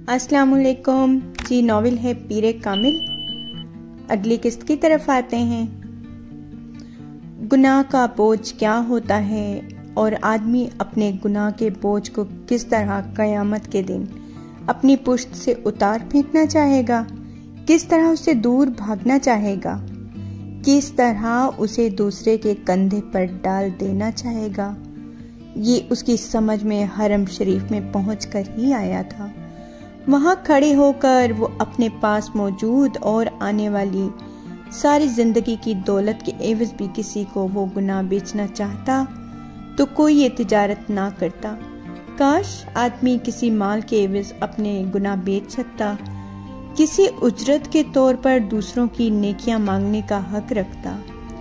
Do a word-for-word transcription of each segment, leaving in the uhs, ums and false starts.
السلام علیکم جی. ناول ہے پیر کامل. اگلی قسط کی طرف آتے ہیں. گناہ کا بوجھ کیا ہوتا ہے اور آدمی اپنے گناہ کے بوجھ کو کس طرح قیامت کے دن اپنی پشت سے اتار پھینکنا چاہے گا، کس طرح اسے دور بھاگنا چاہے گا، کس طرح اسے دوسرے کے کندھے پر ڈال دینا چاہے گا، یہ اس کی سمجھ میں حرم شریف میں پہنچ کر ہی آیا تھا. وہاں کھڑے ہو کر وہ اپنے پاس موجود اور آنے والی ساری زندگی کی دولت کے عوض بھی کسی کو وہ گناہ بیچنا چاہتا تو کوئی یہ تجارت نہ کرتا. کاش آدمی کسی مال کے عوض اپنے گناہ بیچ سکتا، کسی اجرت کے طور پر دوسروں کی نیکیاں مانگنے کا حق رکھتا.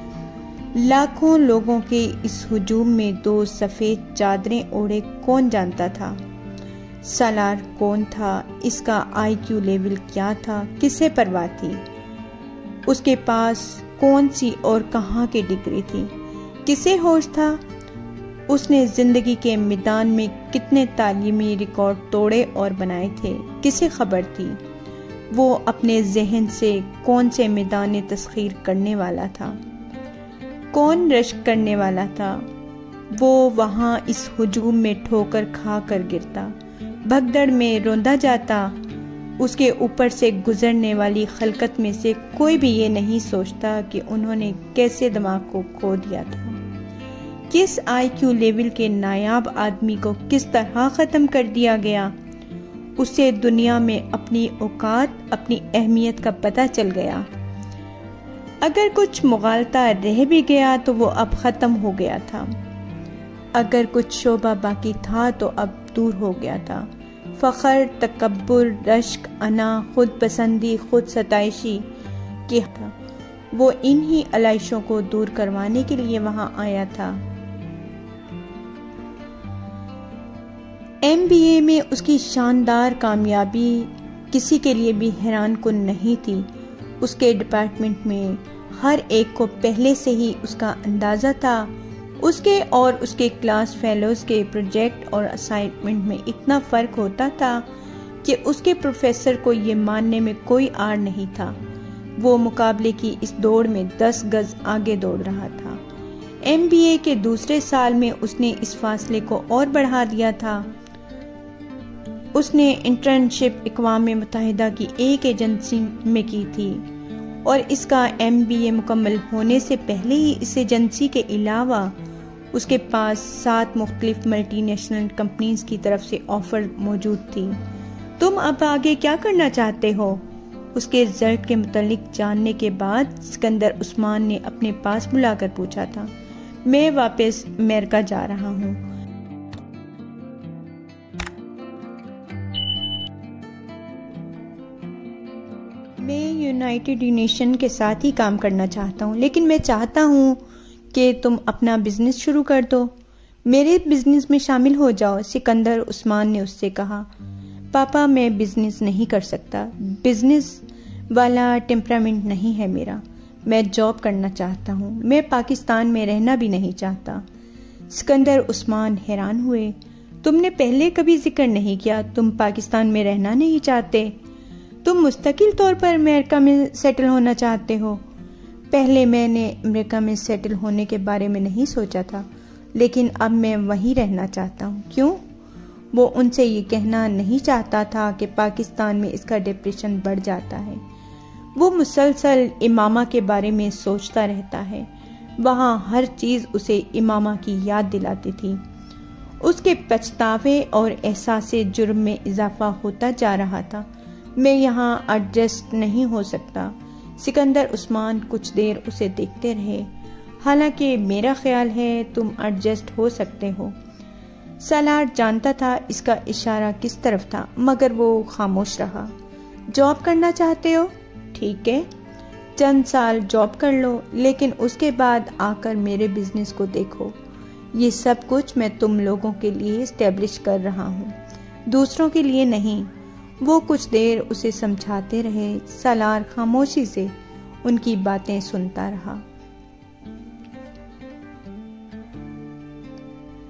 لاکھوں لوگوں کے اس ہجوم میں دو سفید چادریں اوڑھے کون جانتا تھا؟ سالار کون تھا؟ اس کا آئی کیو لیول کیا تھا؟ کسے پرواہ تھی؟ اس کے پاس کون سی اور کہاں کی ڈگری تھی؟ کسے ہوش تھا؟ اس نے زندگی کے میدان میں کتنے تعلیمی ریکارڈ توڑے اور بنائے تھے؟ کسے خبر تھی؟ وہ اپنے ذہن سے کون سے میدان تسخیر کرنے والا تھا؟ کون رشک کرنے والا تھا؟ وہ وہاں اس ہجوم میں ٹھوکر کھا کر گرتا، بھگدڑ میں روندا جاتا. اس کے اوپر سے گزرنے والی خلقت میں سے کوئی بھی یہ نہیں سوچتا کہ انہوں نے کیسے دماغ کو کھو دیا تھا، کس آئی کیو لیول کے نایاب آدمی کو کس طرح ختم کر دیا گیا. اسے دنیا میں اپنی اوقات، اپنی اہمیت کا پتہ چل گیا. اگر کچھ مغالطہ رہ بھی گیا تو وہ اب ختم ہو گیا تھا، اگر کچھ شعبہ باقی تھا تو اب دور ہو گیا تھا. فخر، تکبر، رشک، انا، خود پسندی، خود ستائشی کی تھا. وہ انہی علائشوں کو دور کروانے کے لیے وہاں آیا تھا. ایم بی اے میں اس کی شاندار کامیابی کسی کے لیے بھی حیران کن نہیں تھی. اس کے ڈپارٹمنٹ میں ہر ایک کو پہلے سے ہی اس کا اندازہ تھا. اس کے اور اس کے کلاس فیلوز کے پروجیکٹ اور اسائنمنٹ میں اتنا فرق ہوتا تھا کہ اس کے پروفیسر کو یہ ماننے میں کوئی آڑ نہیں تھا. وہ مقابلے کی اس دوڑ میں دس گز آگے دوڑ رہا تھا. ایم بی اے کے دوسرے سال میں اس نے اس فاصلے کو اور بڑھا دیا تھا. اس نے انٹرنشپ اقوام متحدہ کی ایک ایجنسی میں کی تھی اور اس کا ایم بی اے مکمل ہونے سے پہلے ہی اس ایجنسی کے علاوہ اس کے پاس سات مختلف ملٹی نیشنل کمپنیز کی طرف سے آفر موجود تھی. تم اب آگے کیا کرنا چاہتے ہو؟ اس کے رزلٹ کے متعلق جاننے کے بعد سکندر عثمان نے اپنے پاس بلا کر پوچھا تھا. میں واپس امریکہ جا رہا ہوں. میں یونائٹڈ نیشن کے ساتھ ہی کام کرنا چاہتا ہوں، لیکن میں چاہتا ہوں کہ تم اپنا بزنس شروع کر دو، میرے بزنس میں شامل ہو جاؤ. سکندر عثمان نے اس سے کہا، پاپا میں بزنس نہیں کر سکتا، بزنس والا ٹیمپرامنٹ نہیں ہے میرا. میں جاب کرنا چاہتا ہوں، میں پاکستان میں رہنا بھی نہیں چاہتا. سکندر عثمان حیران ہوئے. تم نے پہلے کبھی ذکر نہیں کیا تم پاکستان میں رہنا نہیں چاہتے، تم مستقل طور پر امریکہ میں سیٹل ہونا چاہتے ہو. پہلے میں نے امریکہ میں سیٹل ہونے کے بارے میں نہیں سوچا تھا، لیکن اب میں وہیں رہنا چاہتا ہوں. کیوں؟ وہ ان سے یہ کہنا نہیں چاہتا تھا کہ پاکستان میں اس کا ڈپریشن بڑھ جاتا ہے. وہ مسلسل امامہ کے بارے میں سوچتا رہتا ہے. وہاں ہر چیز اسے امامہ کی یاد دلاتی تھی. اس کے پچھتاوے اور احساس جرم میں اضافہ ہوتا جا رہا تھا. میں یہاں ایڈجسٹ نہیں ہو سکتا. سکندر عثمان کچھ دیر اسے دیکھتے رہے. حالانکہ میرا خیال ہے تم ایڈجسٹ ہو سکتے ہو. سالار جانتا تھا اس کا اشارہ کس طرف تھا، مگر وہ خاموش رہا. جاب کرنا چاہتے ہو؟ ٹھیک ہے، چند سال جاب کر لو، لیکن اس کے بعد آ کر میرے بزنس کو دیکھو. یہ سب کچھ میں تم لوگوں کے لیے اسٹیبلش کر رہا ہوں، دوسروں کے لیے نہیں. وہ کچھ دیر اسے سمجھاتے رہے. سالار خاموشی سے ان کی باتیں سنتا رہا.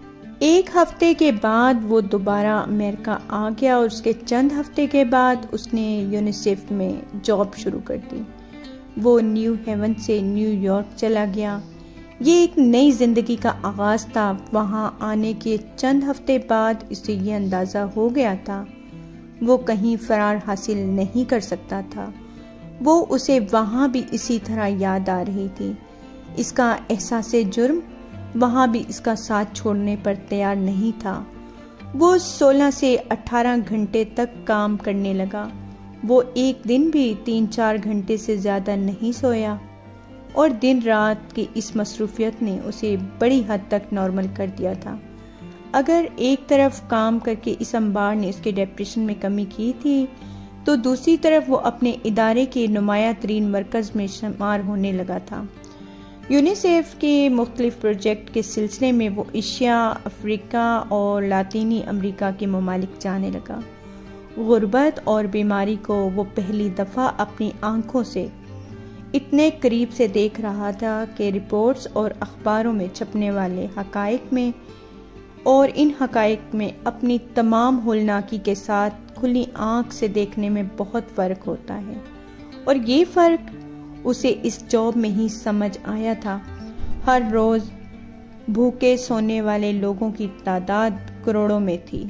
ایک ہفتے کے بعد وہ دوبارہ امریکہ آ گیا اور اس کے چند ہفتے کے بعد اس نے یونیسیف میں جاب شروع کر دی۔ وہ نیو ہیون سے نیو یارک چلا گیا۔ یہ ایک نئی زندگی کا آغاز تھا۔ وہاں آنے کے چند ہفتے بعد اسے یہ اندازہ ہو گیا تھا وہ کہیں فرار حاصل نہیں کر سکتا تھا۔ وہ اسے وہاں بھی اسی طرح یاد آ رہی تھی۔ اس کا احساس جرم وہاں بھی اس کا ساتھ چھوڑنے پر تیار نہیں تھا۔ وہ سولہ سے اٹھارہ گھنٹے تک کام کرنے لگا۔ وہ ایک دن بھی تین چار گھنٹے سے زیادہ نہیں سویا، اور دن رات کی اس مصروفیت نے اسے بڑی حد تک نارمل کر دیا تھا۔ اگر ایک طرف کام کر کے اس انبار نے اس کے ڈپریشن میں کمی کی تھی، تو دوسری طرف وہ اپنے ادارے کے نمایاں ترین مرکز میں شمار ہونے لگا تھا۔ یونیسیف کے مختلف پروجیکٹ کے سلسلے میں وہ ایشیا، افریقہ اور لاطینی امریکہ کے ممالک جانے لگا۔ غربت اور بیماری کو وہ پہلی دفعہ اپنی آنکھوں سے اتنے قریب سے دیکھ رہا تھا کہ رپورٹس اور اخباروں میں چھپنے والے حقائق میں اور ان حقائق میں اپنی تمام ہولناکی کے ساتھ کھلی آنکھ سے دیکھنے میں بہت فرق ہوتا ہے، اور یہ فرق اسے اس جاب میں ہی سمجھ آیا تھا۔ ہر روز بھوکے سونے والے لوگوں کی تعداد کروڑوں میں تھی۔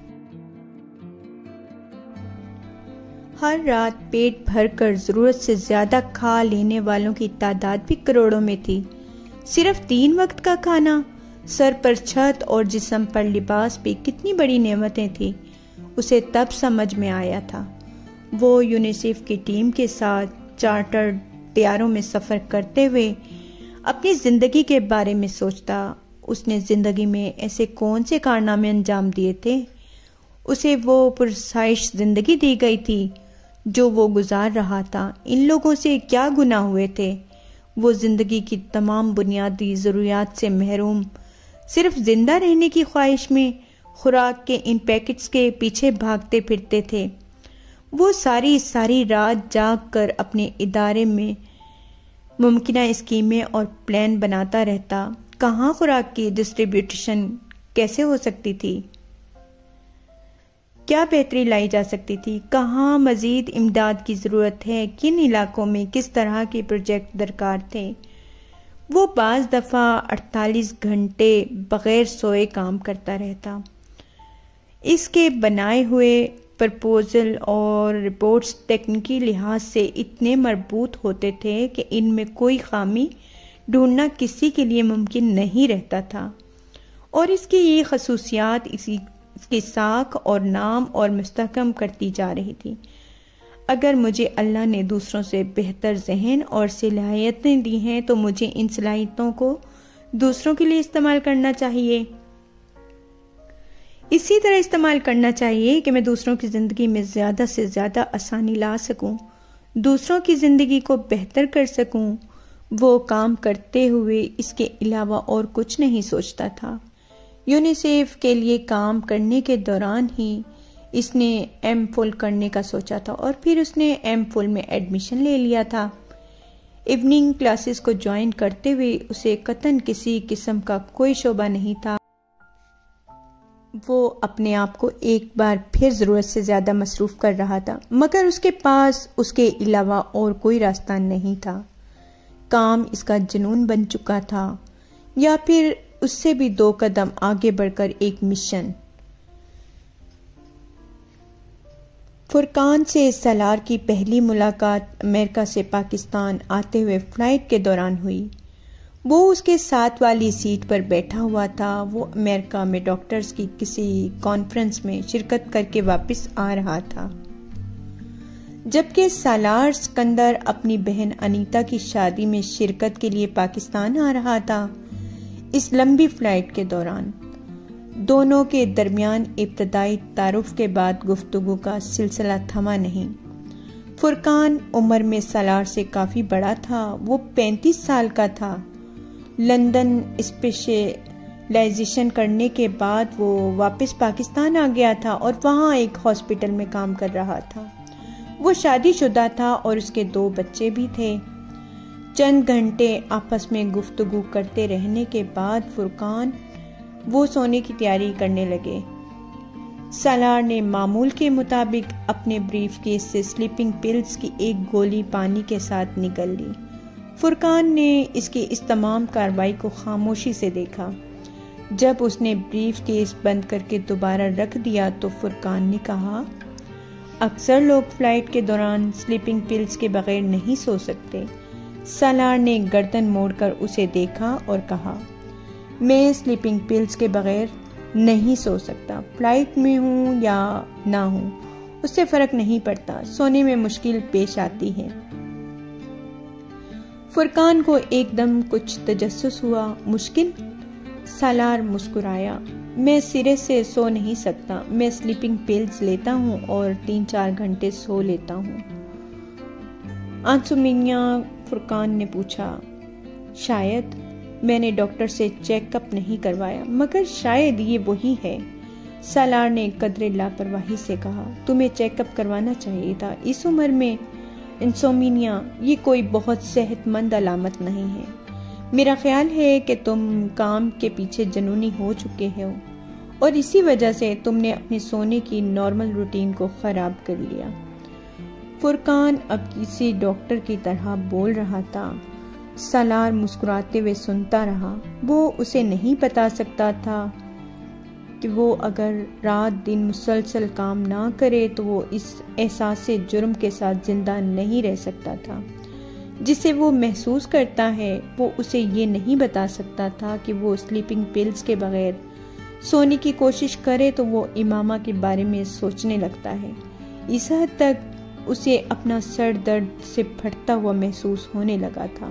ہر رات پیٹ بھر کر ضرورت سے زیادہ کھا لینے والوں کی تعداد بھی کروڑوں میں تھی۔ صرف تین وقت کا کھانا، سر پر چھت اور جسم پر لباس بھی کتنی بڑی نعمتیں تھیں، اسے تب سمجھ میں آیا تھا۔ وہ یونیسیف کی ٹیم کے ساتھ چارٹرڈ طیاروں میں سفر کرتے ہوئے اپنی زندگی کے بارے میں سوچتا۔ اس نے زندگی میں ایسے کون سے کارنامے انجام دیے تھے؟ اسے وہ پرسائش زندگی دی گئی تھی جو وہ گزار رہا تھا۔ ان لوگوں سے کیا گناہ ہوئے تھے؟ وہ زندگی کی تمام بنیادی ضروریات سے محروم، صرف زندہ رہنے کی خواہش میں خوراک کے ان پیکٹس کے پیچھے بھاگتے پھرتے تھے۔ وہ ساری ساری رات جاگ کر اپنے ادارے میں ممکنہ اسکیمیں اور پلان بناتا رہتا۔ کہاں خوراک کی ڈسٹریبیوشن کیسے ہو سکتی تھی؟ کیا بہتری لائی جا سکتی تھی؟ کہاں مزید امداد کی ضرورت ہے؟ کن علاقوں میں کس طرح کے پروجیکٹ درکار تھے؟ وہ بعض دفعہ اڑتالیس گھنٹے بغیر سوئے کام کرتا رہتا۔ اس کے بنائے ہوئے پرپوزل اور رپورٹس تکنیکی لحاظ سے اتنے مربوط ہوتے تھے کہ ان میں کوئی خامی ڈھونڈنا کسی کے لیے ممکن نہیں رہتا تھا، اور اس کی یہ خصوصیات اسی اس کی ساکھ اور نام اور مستحکم کرتی جا رہی تھی۔ اگر مجھے اللہ نے دوسروں سے بہتر ذہن اور صلاحیتیں دی ہیں تو مجھے ان صلاحیتوں کو دوسروں کے لیے استعمال کرنا چاہیے۔ اسی طرح استعمال کرنا چاہیے کہ میں دوسروں کی زندگی میں زیادہ سے زیادہ آسانی لا سکوں، دوسروں کی زندگی کو بہتر کر سکوں۔ وہ کام کرتے ہوئے اس کے علاوہ اور کچھ نہیں سوچتا تھا۔ یونیسیف کے لیے کام کرنے کے دوران ہی اس نے ایم فل کرنے کا سوچا تھا، اور پھر اس نے ایم فل میں ایڈمیشن لے لیا تھا۔ ایوننگ کلاسز کو جوائن کرتے ہوئے اسے قطعاً کسی قسم کا کوئی شعبہ نہیں تھا۔ وہ اپنے آپ کو ایک بار پھر ضرورت سے زیادہ مصروف کر رہا تھا، مگر اس کے پاس اس کے علاوہ اور کوئی راستہ نہیں تھا۔ کام اس کا جنون بن چکا تھا، یا پھر اس سے بھی دو قدم آگے بڑھ کر ایک مشن۔ فرقان سے سالار کی پہلی ملاقات امریکہ سے پاکستان آتے ہوئے فلائٹ کے دوران ہوئی۔ وہ اس کے ساتھ والی سیٹ پر بیٹھا ہوا تھا۔ وہ امریکہ میں ڈاکٹرز کی کسی کانفرنس میں شرکت کر کے واپس آ رہا تھا، جبکہ سالار سکندر اپنی بہن انیتا کی شادی میں شرکت کے لیے پاکستان آ رہا تھا۔ اس لمبی فلائٹ کے دوران دونوں کے درمیان ابتدائی تعارف کے بعد گفتگو کا سلسلہ تھما نہیں۔ فرقان عمر میں سالار سے کافی بڑا تھا۔ وہ پینتیس سال کا تھا۔ لندن اسپیشلائزیشن کرنے کے بعد وہ واپس پاکستان آ گیا تھا اور وہاں ایک ہاسپٹل میں کام کر رہا تھا۔ وہ شادی شدہ تھا اور اس کے دو بچے بھی تھے۔ چند گھنٹے آپس میں گفتگو کرتے رہنے کے بعد فرقان وہ سونے کی تیاری کرنے لگے۔ سالار نے معمول کے مطابق اپنے بریف کیس سے سلیپنگ پلز کی ایک گولی پانی کے ساتھ نکل لی۔ فرقان نے اس کی اس تمام کارروائی کو خاموشی سے دیکھا۔ جب اس نے بریف کیس بند کر کے دوبارہ رکھ دیا تو فرقان نے کہا، اکثر لوگ فلائٹ کے دوران سلیپنگ پلز کے بغیر نہیں سو سکتے۔ سالار نے گردن موڑ کر اسے دیکھا اور کہا، میں سلیپنگ پلز کے بغیر نہیں سو سکتا، فلائٹ میں ہوں یا نہ ہوں اس سے فرق نہیں پڑتا، سونے میں مشکل پیش آتی ہے۔ فرقان کو ایک دم کچھ تجسس ہوا۔ مشکل؟ سالار مسکرایا، میں سرے سے سو نہیں سکتا، میں سلیپنگ پلز لیتا ہوں اور تین چار گھنٹے سو لیتا ہوں۔ آنسومینیا، فرقان نے پوچھا، شاید میں نے ڈاکٹر سے چیک اپ نہیں کروایا، مگر شاید یہ وہی ہے۔ سالار نے قدرے لاپرواہی سے کہا، تمہیں چیک اپ کروانا چاہیے تھا اس عمر میں۔ انسومینیا یہ کوئی بہت صحت مند علامت نہیں ہے۔ میرا خیال ہے کہ تم کام کے پیچھے جنونی ہو چکے ہو اور اسی وجہ سے تم نے اپنے سونے کی نارمل روٹین کو خراب کر لیا۔ فرقان اب کسی ڈاکٹر کی طرح بول رہا تھا۔ سالار مسکراتے ہوئے سنتا رہا۔ وہ اسے نہیں بتا سکتا تھا کہ وہ اگر رات دن مسلسل کام نہ کرے تو وہ اس احساس جرم کے ساتھ زندہ نہیں رہ سکتا تھا جسے وہ محسوس کرتا ہے۔ وہ اسے یہ نہیں بتا سکتا تھا کہ وہ سلیپنگ پلز کے بغیر سونے کی کوشش کرے تو وہ امامہ کے بارے میں سوچنے لگتا ہے۔ اس حد تک اسے اپنا سر درد سے پھٹتا ہوا محسوس ہونے لگا تھا۔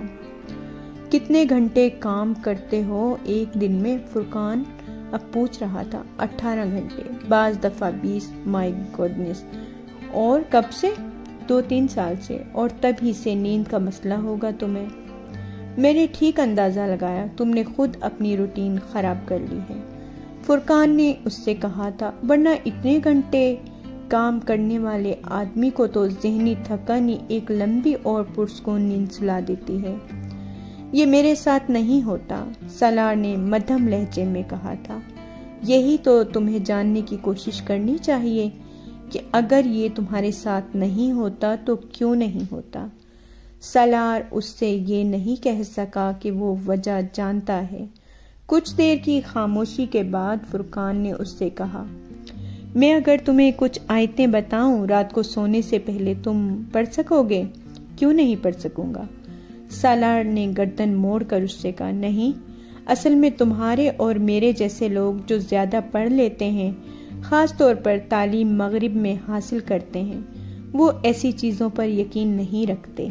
کتنے گھنٹے کام کرتے ہو ایک دن میں؟ فرقان اب پوچھ رہا تھا۔ اٹھارہ گھنٹے، بعض دفعہ بیس۔ مائی گوڈنس، اور کب سے؟ دو تین سال سے، اور تبھی سے نیند کا مسئلہ ہوگا تمہیں۔ میں نے ٹھیک اندازہ لگایا، تم نے خود اپنی روٹین خراب کر لی ہے، فرقان نے اس سے کہا تھا، ورنہ اتنے گھنٹے کام کرنے والے آدمی کو تو ذہنی تھکن ایک لمبی اور پرسکون نیند سلا دیتی ہے۔ یہ میرے ساتھ نہیں ہوتا، سالار نے مدھم لہجے میں کہا تھا۔ یہی تو تمہیں جاننے کی کوشش کرنی چاہیے کہ اگر یہ تمہارے ساتھ نہیں ہوتا تو کیوں نہیں ہوتا۔ سالار اس سے یہ نہیں کہہ سکا کہ وہ وجہ جانتا ہے۔ کچھ دیر کی خاموشی کے بعد فرقان نے اس سے کہا، میں اگر تمہیں کچھ آیتیں بتاؤں رات کو سونے سے پہلے تم پڑھ سکو گے؟ کیوں نہیں پڑھ سکوں گا؟ سالار نے گردن موڑ کر اس سے کہا، نہیں، اصل میں تمہارے اور میرے جیسے لوگ جو زیادہ پڑھ لیتے ہیں، خاص طور پر تعلیم مغرب میں حاصل کرتے ہیں، وہ ایسی چیزوں پر یقین نہیں رکھتے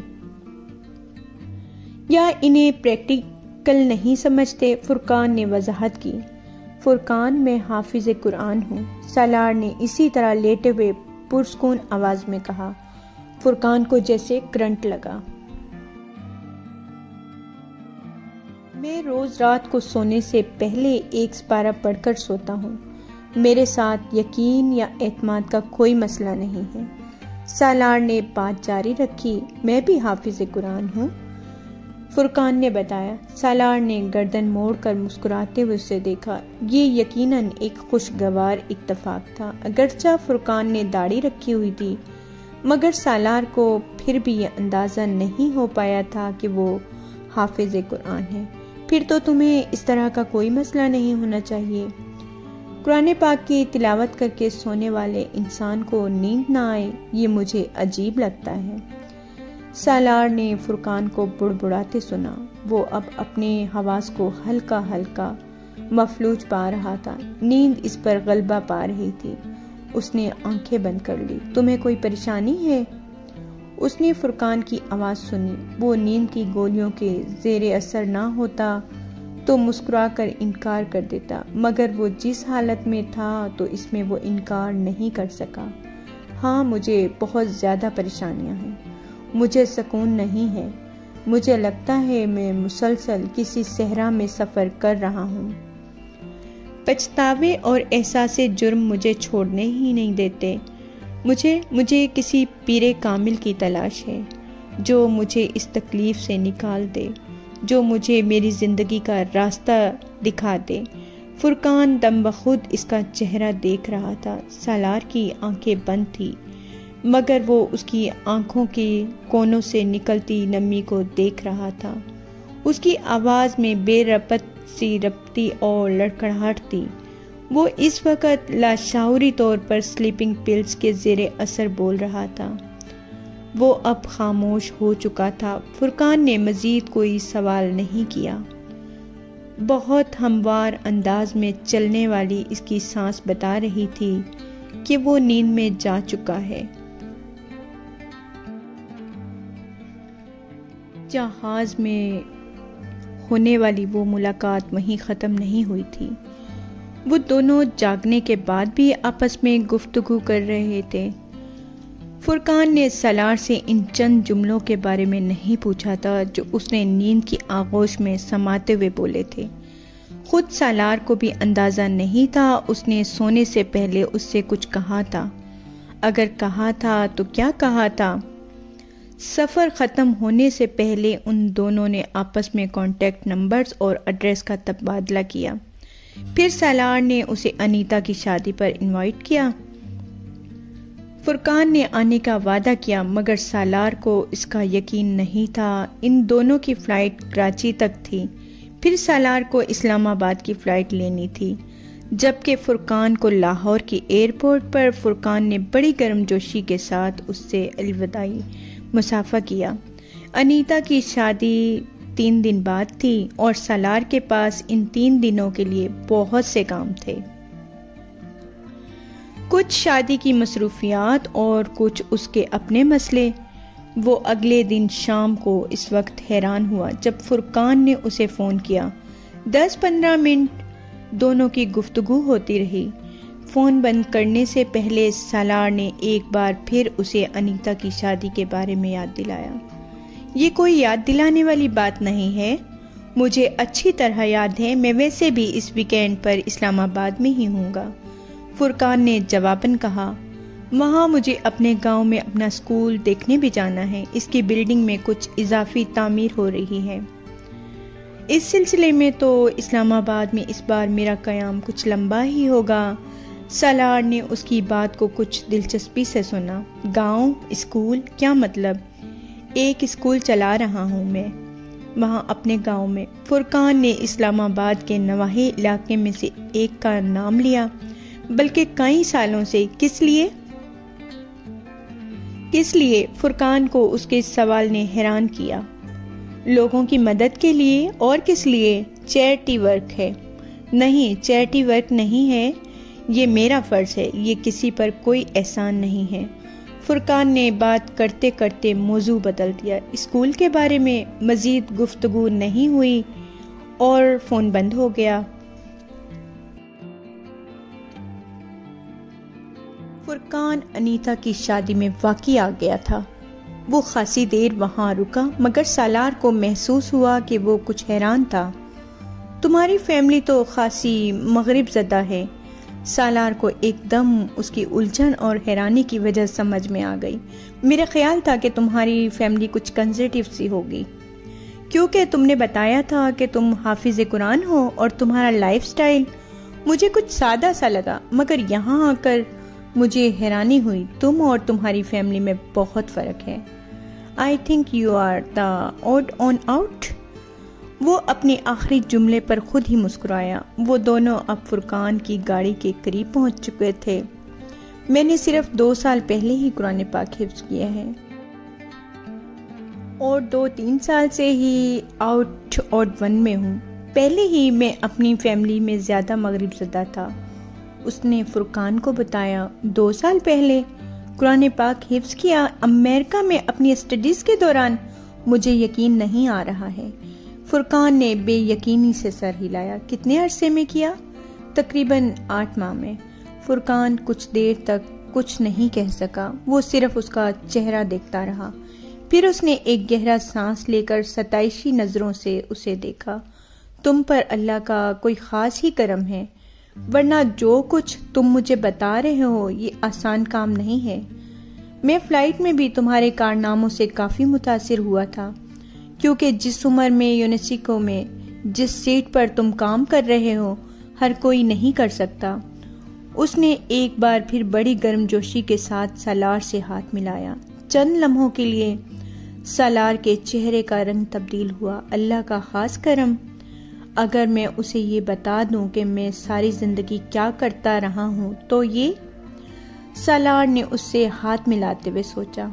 یا انہیں پریکٹیکل نہیں سمجھتے۔ فرقان نے وضاحت کی، فرقان میں حافظ قرآن ہوں۔ سالار نے اسی طرح لیٹے ہوئے پرسکون آواز میں کہا۔ فرقان کو جیسے کرنٹ لگا۔ میں روز رات کو سونے سے پہلے ایک سپارہ پڑھ کر سوتا ہوں۔ میرے ساتھ یقین یا اعتماد کا کوئی مسئلہ نہیں ہے۔ سالار نے بات جاری رکھی، میں بھی حافظ قرآن ہوں، فرقان نے بتایا۔ سالار نے گردن موڑ کر مسکراتے ہوئے اسے دیکھا۔ یہ یقیناً ایک خوشگوار اتفاق تھا۔ اگرچہ فرقان نے داڑھی رکھی ہوئی تھی مگر سالار کو پھر بھی یہ اندازہ نہیں ہو پایا تھا کہ وہ حافظ قرآن ہے۔ پھر تو تمہیں اس طرح کا کوئی مسئلہ نہیں ہونا چاہیے۔ قرآن پاک کی تلاوت کر کے سونے والے انسان کو نیند نہ آئے، یہ مجھے عجیب لگتا ہے۔ سالار نے فرقان کو بڑبڑاتے سنا۔ وہ اب اپنے حواس کو ہلکا ہلکا مفلوج پا رہا تھا، نیند اس پر غلبہ پا رہی تھی۔ اس نے آنکھیں بند کر لی۔ تمہیں کوئی پریشانی ہے؟ اس نے فرقان کی آواز سنی۔ وہ نیند کی گولیوں کے زیر اثر نہ ہوتا تو مسکرا کر انکار کر دیتا، مگر وہ جس حالت میں تھا تو اس میں وہ انکار نہیں کر سکا۔ ہاں، مجھے بہت زیادہ پریشانیاں ہیں، مجھے سکون نہیں ہے، مجھے لگتا ہے میں مسلسل کسی صحرا میں سفر کر رہا ہوں۔ پچھتاوے اور احساس جرم مجھے چھوڑنے ہی نہیں دیتے۔ مجھے مجھے کسی پیر کامل کی تلاش ہے جو مجھے اس تکلیف سے نکال دے، جو مجھے میری زندگی کا راستہ دکھا دے۔ فرقان دم بخود اس کا چہرہ دیکھ رہا تھا۔ سالار کی آنکھیں بند تھی مگر وہ اس کی آنکھوں کے کونوں سے نکلتی نمی کو دیکھ رہا تھا۔ اس کی آواز میں بے ربط سی ربطی اور لڑکھڑاہٹ تھی۔ وہ اس وقت لاشعوری طور پر سلیپنگ پلز کے زیر اثر بول رہا تھا۔ وہ اب خاموش ہو چکا تھا۔ فرقان نے مزید کوئی سوال نہیں کیا۔ بہت ہموار انداز میں چلنے والی اس کی سانس بتا رہی تھی کہ وہ نیند میں جا چکا ہے۔ جہاز میں ہونے والی وہ ملاقات وہیں ختم نہیں ہوئی تھی۔ وہ دونوں جاگنے کے بعد بھی آپس میں گفتگو کر رہے تھے۔ فرقان نے سالار سے ان چند جملوں کے بارے میں نہیں پوچھا تھا جو اس نے نیند کی آغوش میں سماتے ہوئے بولے تھے۔ خود سالار کو بھی اندازہ نہیں تھا اس نے سونے سے پہلے اس سے کچھ کہا تھا۔ اگر کہا تھا تو کیا کہا تھا؟ سفر ختم ہونے سے پہلے ان دونوں نے آپس میں کانٹیکٹ نمبرز اور ایڈریس کا تبادلہ کیا۔ پھر سالار نے اسے انیتا کی شادی پر انوائٹ کیا۔ فرقان نے آنے کا وعدہ کیا مگر سالار کو اس کا یقین نہیں تھا۔ ان دونوں کی فلائٹ کراچی تک تھی، پھر سالار کو اسلام آباد کی فلائٹ لینی تھی، جبکہ فرقان کو لاہور کی ایئرپورٹ پر فرقان نے بڑی گرم جوشی کے ساتھ اس سے الوداعی مصافحہ کیا۔ انیتا کی شادی تین دن بعد تھی اور سالار کے پاس ان تین دنوں کے لیے بہت سے کام تھے، کچھ شادی کی مصروفیات اور کچھ اس کے اپنے مسئلے۔ وہ اگلے دن شام کو اس وقت حیران ہوا جب فرقان نے اسے فون کیا۔ دس پندرہ منٹ دونوں کی گفتگو ہوتی رہی۔ فون بند کرنے سے پہلے سالار نے ایک بار پھر اسے انیتا کی شادی کے بارے میں یاد دلایا۔ یہ کوئی یاد دلانے والی بات نہیں ہے، مجھے اچھی طرح یاد ہے، میں ویسے بھی اس ویکینڈ پر اسلام آباد میں ہی ہوں گا، فرقان نے جواباً کہا۔ وہاں مجھے اپنے گاؤں میں اپنا اسکول دیکھنے بھی جانا ہے، اس کی بلڈنگ میں کچھ اضافی تعمیر ہو رہی ہے۔ اس سلسلے میں تو اسلام آباد میں اس بار میرا قیام کچھ لمبا ہی ہوگا۔ سالار نے اس کی بات کو کچھ دلچسپی سے سنا۔ گاؤں، اسکول، کیا مطلب؟ ایک اسکول چلا رہا ہوں میں وہاں اپنے گاؤں میں۔ فرقان نے اسلام آباد کے نواحی علاقے میں سے ایک کا نام لیا، بلکہ کئی سالوں سے۔ کس لیے؟ کس لیے؟ فرقان کو اس کے سوال نے حیران کیا۔ لوگوں کی مدد کے لیے، اور کس لیے؟ چیریٹی ورک ہے۔ نہیں، چیریٹی ورک نہیں ہے، یہ میرا فرض ہے، یہ کسی پر کوئی احسان نہیں ہے۔ فرقان نے بات کرتے کرتے موضوع بدل دیا۔ اسکول کے بارے میں مزید گفتگو نہیں ہوئی اور فون بند ہو گیا۔ فرقان انیتا کی شادی میں واقعی آ گیا تھا۔ وہ خاصی دیر وہاں رکا مگر سالار کو محسوس ہوا کہ وہ کچھ حیران تھا۔ تمہاری فیملی تو خاصی مغرب زدہ ہے۔ سالار کو ایک دم اس کی الجھن اور حیرانی کی وجہ سمجھ میں آ گئی۔ میرا خیال تھا کہ تمہاری فیملی کچھ کنزرویٹو سی ہوگی، کیونکہ تم نے بتایا تھا کہ تم حافظ قرآن ہو اور تمہارا لائف سٹائل مجھے کچھ سادہ سا لگا، مگر یہاں آ کر مجھے حیرانی ہوئی۔ تم اور تمہاری فیملی میں بہت فرق ہے۔ I think you are the odd one out. وہ اپنے آخری جملے پر خود ہی مسکرایا۔ وہ دونوں اب فرقان کی گاڑی کے قریب پہنچ چکے تھے۔ میں نے صرف دو سال پہلے ہی قرآن پاک حفظ کیا ہے اور دو تین سال سے ہی آؤٹ اور ون میں ہوں۔ پہلے ہی میں اپنی فیملی میں زیادہ مغرب زدہ تھا، اس نے فرقان کو بتایا۔ دو سال پہلے قرآن پاک حفظ کیا امریکہ میں اپنی اسٹڈیز کے دوران؟ مجھے یقین نہیں آ رہا ہے۔ فرقان نے بے یقینی سے سر ہلایا۔ کتنے عرصے میں کیا؟ تقریباً آٹھ ماہ میں۔ فرقان کچھ دیر تک کچھ نہیں کہہ سکا، وہ صرف اس کا چہرہ دیکھتا رہا۔ پھر اس نے ایک گہرا سانس لے کر ستائشی نظروں سے اسے دیکھا۔ تم پر اللہ کا کوئی خاص ہی کرم ہے، ورنہ جو کچھ تم مجھے بتا رہے ہو یہ آسان کام نہیں ہے۔ میں فلائٹ میں بھی تمہارے کارناموں سے کافی متاثر ہوا تھا، کیونکہ جس عمر میں یونیسکو میں جس سیٹ پر تم کام کر رہے ہو، ہر کوئی نہیں کر سکتا۔ اس نے ایک بار پھر بڑی گرم جوشی کے ساتھ سالار سے ہاتھ ملایا۔ چند لمحوں کے لیے سالار کے چہرے کا رنگ تبدیل ہوا۔ اللہ کا خاص کرم، اگر میں اسے یہ بتا دوں کہ میں ساری زندگی کیا کرتا رہا ہوں تو یہ؟ سالار نے اس سے ہاتھ ملاتے ہوئے سوچا۔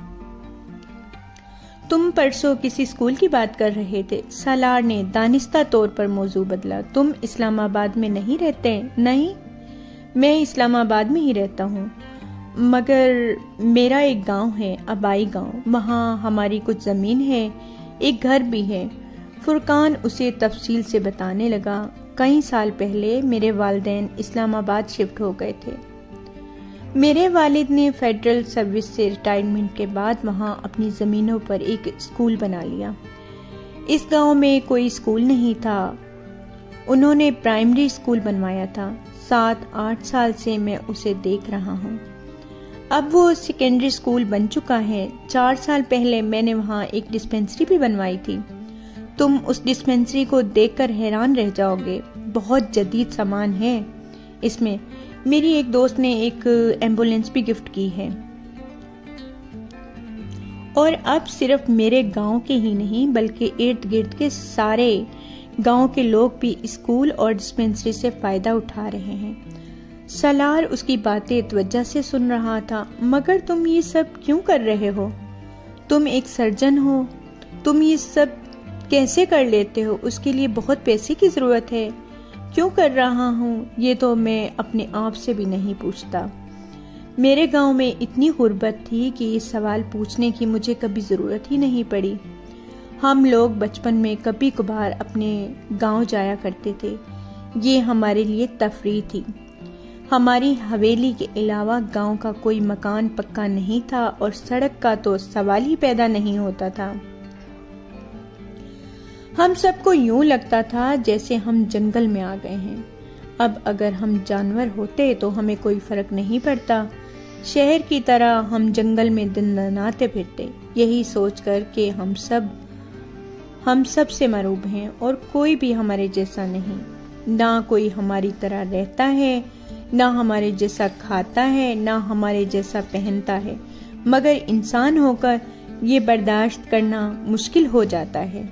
تم پرسوں کسی اسکول کی بات کر رہے تھے۔ سالار نے دانستہ طور پر موضوع بدلا۔ تم اسلام آباد میں نہیں رہتے؟ نہیں، میں اسلام آباد میں ہی رہتا ہوں، مگر میرا ایک گاؤں ہے، آبائی گاؤں، وہاں ہماری کچھ زمین ہے، ایک گھر بھی ہے۔ فرقان اسے تفصیل سے بتانے لگا۔ کئی سال پہلے میرے والدین اسلام آباد شفٹ ہو گئے تھے۔ میرے والد نے فیڈرل سروس سے ریٹائرمنٹ کے بعد وہاں اپنی زمینوں پر ایک اسکول بنا لیا۔ اس گاؤں میں کوئی اسکول نہیں تھا، انہوں نے پرائمری اسکول بنوایا تھا۔ سات آٹھ سال سے میں اسے دیکھ رہا ہوں۔ اب وہ سیکنڈری اسکول بن چکا ہے۔ چار سال پہلے میں نے وہاں ایک ڈسپینسری بھی بنوائی تھی۔ تم اس ڈسپینسری کو دیکھ کر حیران رہ جاؤ گے، بہت جدید سامان ہے اس میں۔ میری ایک دوست نے ایک ایمبولینس بھی گفٹ کی ہے۔ اور اب صرف میرے گاؤں کے ہی نہیں بلکہ ارد گرد کے سارے گاؤں کے لوگ بھی اسکول اور ڈسپینسری سے فائدہ اٹھا رہے ہیں۔ سالار اس کی باتیں توجہ سے سن رہا تھا۔ مگر تم یہ سب کیوں کر رہے ہو؟ تم ایک سرجن ہو، تم یہ سب کیسے کر لیتے ہو؟ اس کے لیے بہت پیسے کی ضرورت ہے۔ کیوں کر رہا ہوں یہ تو میں اپنے آپ سے بھی نہیں پوچھتا۔ میرے گاؤں میں اتنی غربت تھی کہ یہ سوال پوچھنے کی مجھے کبھی ضرورت ہی نہیں پڑی۔ ہم لوگ بچپن میں کبھی کبھار اپنے گاؤں جایا کرتے تھے، یہ ہمارے لیے تفریح تھی۔ ہماری حویلی کے علاوہ گاؤں کا کوئی مکان پکا نہیں تھا اور سڑک کا تو سوال ہی پیدا نہیں ہوتا تھا۔ ہم سب کو یوں لگتا تھا جیسے ہم جنگل میں آ گئے ہیں۔ اب اگر ہم جانور ہوتے تو ہمیں کوئی فرق نہیں پڑتا، شہر کی طرح ہم جنگل میں دن دناتے پھرتے، یہی سوچ کر کہ ہم سب ہم سب سے مرعوب ہیں اور کوئی بھی ہمارے جیسا نہیں، نہ کوئی ہماری طرح رہتا ہے، نہ ہمارے جیسا کھاتا ہے، نہ ہمارے جیسا پہنتا ہے، مگر انسان ہو کر یہ برداشت کرنا مشکل ہو جاتا ہے۔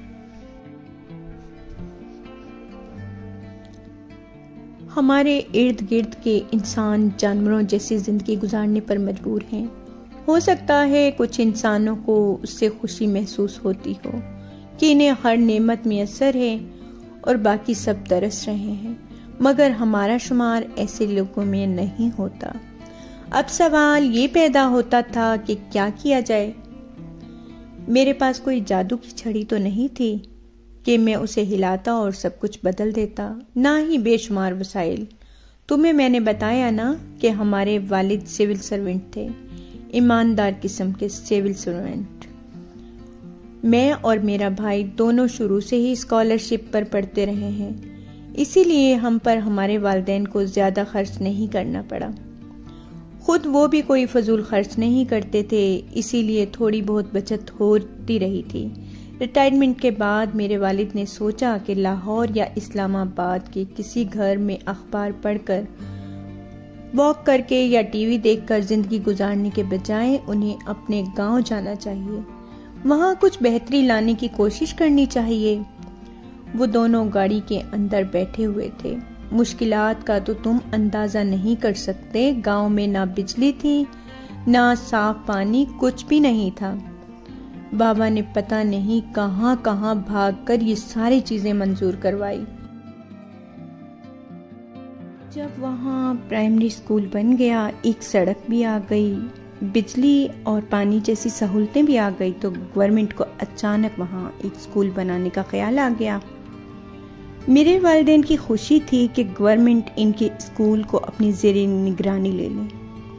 ہمارے ارد گرد کے انسان جانوروں جیسی زندگی گزارنے پر مجبور ہیں۔ ہو سکتا ہے کچھ انسانوں کو اس سے خوشی محسوس ہوتی ہو کہ انہیں ہر نعمت میسر ہے اور باقی سب ترس رہے ہیں، مگر ہمارا شمار ایسے لوگوں میں نہیں ہوتا۔ اب سوال یہ پیدا ہوتا تھا کہ کیا کیا جائے؟ میرے پاس کوئی جادو کی چھڑی تو نہیں تھی کہ میں اسے ہلاتا اور سب کچھ بدل دیتا، نہ ہی بے شمار وسائل۔ تمہیں میں نے بتایا نا کہ ہمارے والد سول سرونٹ تھے، ایماندار قسم کے سول سرونٹ۔ میں اور میرا بھائی دونوں شروع سے ہی اسکالرشپ پر پڑھتے رہے ہیں، اسی لیے ہم پر ہمارے والدین کو زیادہ خرچ نہیں کرنا پڑا۔ خود وہ بھی کوئی فضول خرچ نہیں کرتے تھے، اسی لیے تھوڑی بہت بچت ہوتی رہی تھی۔ ریٹائرمنٹ کے بعد میرے والد نے سوچا کہ لاہور یا اسلام آباد کے کسی گھر میں اخبار پڑھ کر، واک کر کے یا ٹی وی دیکھ کر زندگی گزارنے کے بجائے انہیں اپنے گاؤں جانا چاہیے، وہاں کچھ بہتری لانے کی کوشش کرنی چاہیے۔ وہ دونوں گاڑی کے اندر بیٹھے ہوئے تھے۔ مشکلات کا تو تم اندازہ نہیں کر سکتے۔ گاؤں میں نہ بجلی تھی، نہ صاف پانی، کچھ بھی نہیں تھا۔ بابا نے پتہ نہیں کہاں کہاں بھاگ کر یہ ساری چیزیں منظور کروائی۔ جب وہاں پرائمری اسکول بن گیا، ایک سڑک بھی آ گئی، بجلی اور پانی جیسی سہولتیں بھی آ گئی، تو گورنمنٹ کو اچانک وہاں ایک اسکول بنانے کا خیال آ گیا۔ میرے والدین کی خوشی تھی کہ گورنمنٹ ان کے اسکول کو اپنی زیر نگرانی لے لیں،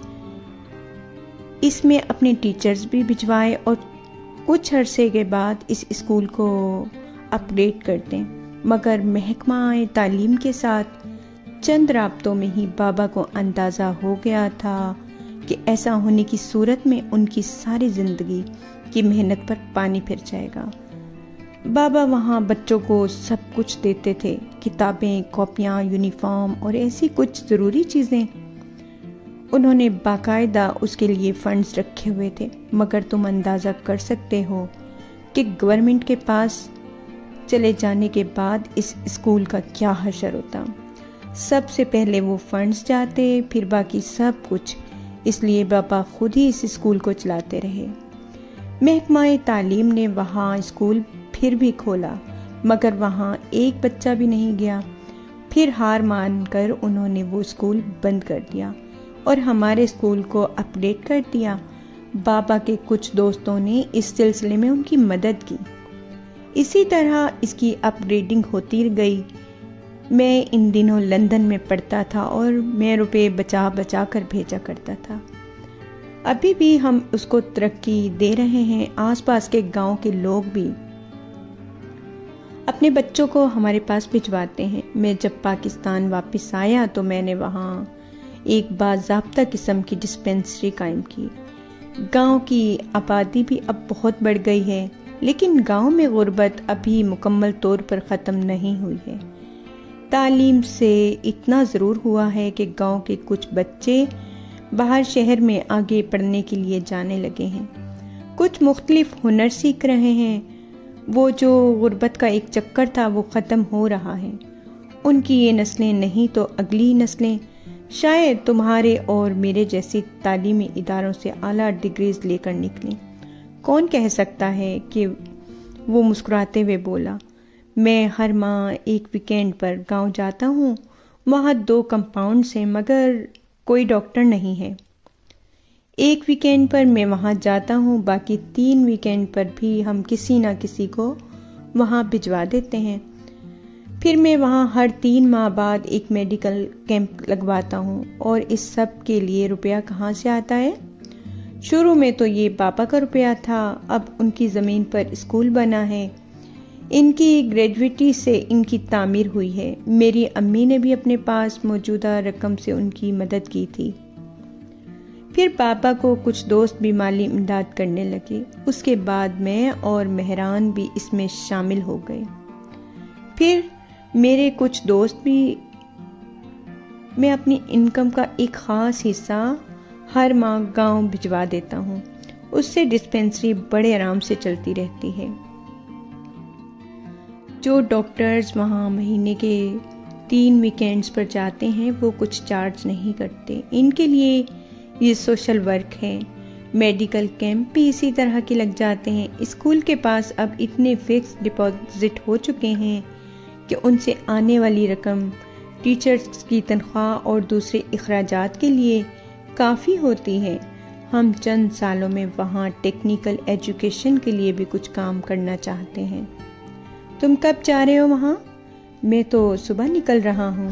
اس میں اپنے ٹیچرز بھی بھجوائے اور کچھ عرصے کے بعد اس اسکول کو اپ گریڈ کر دیں۔ مگر محکمہ تعلیم کے ساتھ چند رابطوں میں ہی بابا کو اندازہ ہو گیا تھا کہ ایسا ہونے کی صورت میں ان کی ساری زندگی کی محنت پر پانی پھر جائے گا۔ بابا وہاں بچوں کو سب کچھ دیتے تھے، کتابیں، کاپیاں، یونیفارم اور ایسی کچھ ضروری چیزیں۔ انہوں نے باقاعدہ اس کے لیے فنڈز رکھے ہوئے تھے، مگر تم اندازہ کر سکتے ہو کہ گورنمنٹ کے پاس چلے جانے کے بعد اس اسکول کا کیا حشر ہوتا۔ سب سے پہلے وہ فنڈز جاتے، پھر باقی سب کچھ، اس لیے بابا خود ہی اس اسکول کو چلاتے رہے۔ محکمہ تعلیم نے وہاں اسکول پھر بھی کھولا، مگر وہاں ایک بچہ بھی نہیں گیا۔ پھر ہار مان کر انہوں نے وہ اسکول بند کر دیا اور ہمارے اسکول کو اپ ڈیٹ کر دیا۔ بابا کے کچھ دوستوں نے اس سلسلے میں ان کی مدد کی۔ اسی طرح اس کی اپ گریڈنگ ہوتی گئی۔ میں ان دنوں لندن میں پڑھتا تھا اور میں روپے بچا بچا کر بھیجا کرتا تھا۔ ابھی بھی ہم اس کو ترقی دے رہے ہیں۔ آس پاس کے گاؤں کے لوگ بھی اپنے بچوں کو ہمارے پاس بھجواتے ہیں۔ میں جب پاکستان واپس آیا تو میں نے وہاں ایک باضابطہ قسم کی ڈسپینسری قائم کی۔ گاؤں کی آبادی بھی اب بہت بڑھ گئی ہے، لیکن گاؤں میں غربت ابھی مکمل طور پر ختم نہیں ہوئی ہے۔ تعلیم سے اتنا ضرور ہوا ہے کہ گاؤں کے کچھ بچے باہر شہر میں آگے پڑھنے کے لیے جانے لگے ہیں، کچھ مختلف ہنر سیکھ رہے ہیں۔ وہ جو غربت کا ایک چکر تھا وہ ختم ہو رہا ہے۔ ان کی یہ نسلیں نہیں تو اگلی نسلیں شاید تمہارے اور میرے جیسی تعلیمی اداروں سے اعلیٰ ڈگریز لے کر نکلیں۔ کون کہہ سکتا ہے کہ وہ مسکراتے ہوئے بولا، میں ہر ماہ ایک ویکینڈ پر گاؤں جاتا ہوں، وہاں دو کمپاؤنڈز ہیں مگر کوئی ڈاکٹر نہیں ہے۔ ایک ویکینڈ پر میں وہاں جاتا ہوں، باقی تین ویکینڈ پر بھی ہم کسی نہ کسی کو وہاں بھجوا دیتے ہیں۔ پھر میں وہاں ہر تین ماہ بعد ایک میڈیکل کیمپ لگواتا ہوں، اور اس سب کے لیے روپیہ کہاں سے آتا ہے؟ شروع میں تو یہ پاپا کا روپیہ تھا، اب ان کی زمین پر اسکول بنا ہے، ان کی گریجویٹی سے ان کی تعمیر ہوئی ہے۔ میری امی نے بھی اپنے پاس موجودہ رقم سے ان کی مدد کی تھی۔ پھر پاپا کو کچھ دوست بھی مالی امداد کرنے لگے، اس کے بعد میں اور مہران بھی اس میں شامل ہو گئے۔ پھر میرے کچھ دوست بھی، میں اپنی انکم کا ایک خاص حصہ ہر ماہ گاؤں بھجوا دیتا ہوں، اس سے ڈسپینسری بڑے آرام سے چلتی رہتی ہے۔ جو ڈاکٹرز وہاں مہینے کے تین ویکینڈز پر جاتے ہیں وہ کچھ چارج نہیں کرتے، ان کے لیے یہ سوشل ورک ہے۔ میڈیکل کیمپ بھی اسی طرح کے لگ جاتے ہیں۔ اسکول کے پاس اب اتنے فکس ڈپازٹ ہو چکے ہیں کہ ان سے آنے والی رقم ٹیچرز کی تنخواہ اور دوسرے اخراجات کے لیے کافی ہوتی ہے۔ ہم چند سالوں میں وہاں ٹیکنیکل ایجوکیشن کے لیے بھی کچھ کام کرنا چاہتے ہیں۔ تم کب جا رہے ہو وہاں؟ میں تو صبح نکل رہا ہوں۔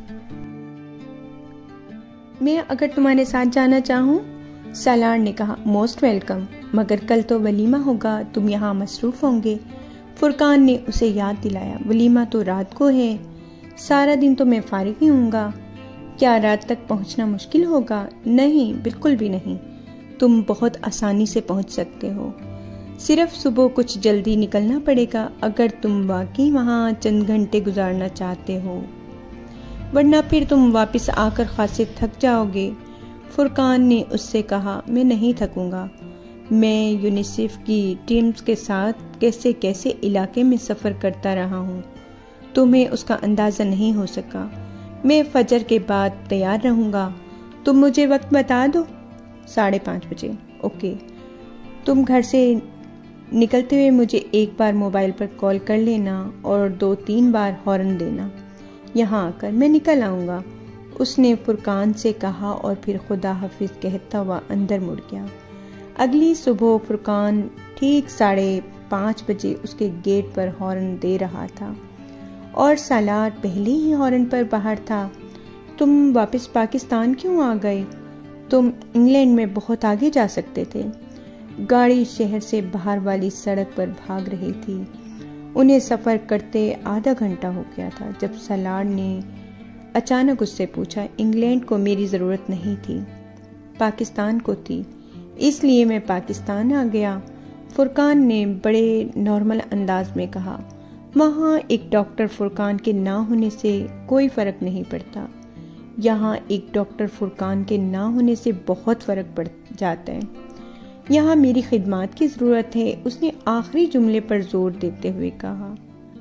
میں اگر تمہارے ساتھ جانا چاہوں؟ سالار نے کہا، موسٹ ویلکم، مگر کل تو ولیمہ ہوگا، تم یہاں مصروف ہوں گے۔ فرقان نے اسے یاد دلایا، ولیمہ تو رات کو ہے، سارا دن تو میں فارغ ہی ہوں گا۔ کیا رات تک پہنچنا مشکل ہوگا؟ نہیں، بالکل بھی نہیں، تم بہت آسانی سے پہنچ سکتے ہو، صرف صبح کچھ جلدی نکلنا پڑے گا اگر تم واقعی وہاں چند گھنٹے گزارنا چاہتے ہو، ورنہ پھر تم واپس آ کر خاصے تھک جاؤ گے۔ فرقان نے اس سے کہا، میں نہیں تھکوں گا، میں یونیسیف کی ٹیمز کے ساتھ کیسے کیسے علاقے میں سفر کرتا رہا ہوں، تمہیں اس کا اندازہ نہیں ہو سکا۔ میں فجر کے بعد تیار رہوں گا، تم مجھے وقت بتا دو۔ ساڑھے پانچ بجے، اوکے۔ تم گھر سے نکلتے ہوئے مجھے ایک بار موبائل پر کال کر لینا اور دو تین بار ہارن دینا، یہاں آ کر میں نکل آؤں گا، اس نے فرقان سے کہا اور پھر خدا حافظ کہتا ہوا اندر مڑ گیا۔ اگلی صبح فرقان ٹھیک ساڑھے پانچ بجے اس کے گیٹ پر ہارن دے رہا تھا اور سالار پہلے ہی ہارن پر باہر تھا۔ تم واپس پاکستان کیوں آ گئے؟ تم انگلینڈ میں بہت آگے جا سکتے تھے۔ گاڑی شہر سے باہر والی سڑک پر بھاگ رہی تھی۔ انہیں سفر کرتے آدھا گھنٹہ ہو گیا تھا جب سالار نے اچانک اس سے پوچھا، انگلینڈ کو میری ضرورت نہیں تھی، پاکستان کو تھی، اس لیے میں پاکستان آ گیا۔ فرقان نے بڑے نارمل انداز میں کہا۔ وہاں ایک ڈاکٹر فرقان کے نہ ہونے سے کوئی فرق نہیں پڑتا، یہاں ایک ڈاکٹر فرقان کے نہ ہونے سے بہت فرق پڑ جاتا ہے۔ یہاں میری خدمات کی ضرورت ہے، اس نے آخری جملے پر زور دیتے ہوئے کہا۔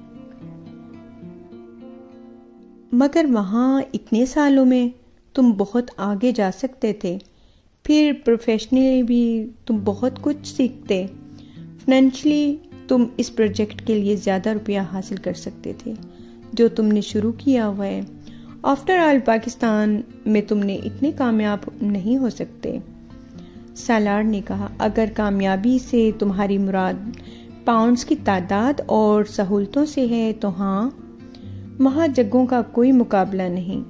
مگر وہاں اتنے سالوں میں تم بہت آگے جا سکتے تھے، پھر پروفیشنلی بھی تم بہت کچھ سیکھتے، فائنینشلی تم اس پروجیکٹ کے لیے زیادہ روپیہ حاصل کر سکتے تھے جو تم نے شروع کیا ہوا ہے۔ آفٹر آل پاکستان میں تم نے اتنے کامیاب نہیں ہو سکتے۔ سالار نے کہا، اگر کامیابی سے تمہاری مراد پاؤنڈز کی تعداد اور سہولتوں سے ہے تو ہاں، وہاں جگہوں کا کوئی مقابلہ نہیں،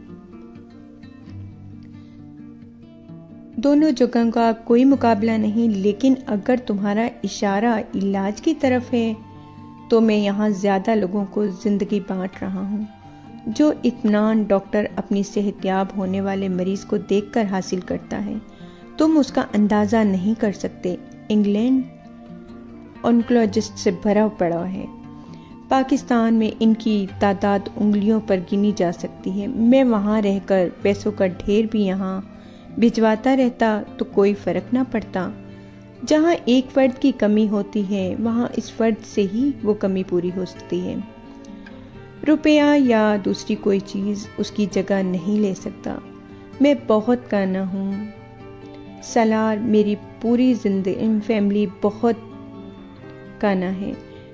دونوں جگہوں کا کوئی مقابلہ نہیں، لیکن اگر تمہارا اشارہ علاج کی طرف ہے تو میں یہاں زیادہ لوگوں کو زندگی بانٹ رہا ہوں۔ جو اطمینان ڈاکٹر اپنی صحت یاب ہونے والے مریض کو دیکھ کر حاصل کرتا ہے، تم اس کا اندازہ نہیں کر سکتے۔ انگلینڈ آنکولوجسٹ سے بھرا پڑا ہے، پاکستان میں ان کی تعداد انگلیوں پر گنی جا سکتی ہے۔ میں وہاں رہ کر پیسوں کا ڈھیر بھی یہاں بھجواتا رہتا تو کوئی فرق نہ پڑتا۔ جہاں ایک فرد کی کمی ہوتی ہے وہاں اس فرد سے ہی وہ کمی پوری ہو سکتی ہے۔ روپیہ یا دوسری کوئی چیز اس کی جگہ نہیں لے سکتا۔ میں بہت کانا ہوں سالار، میری پوری زندگی فیملی بہت کانا ہے۔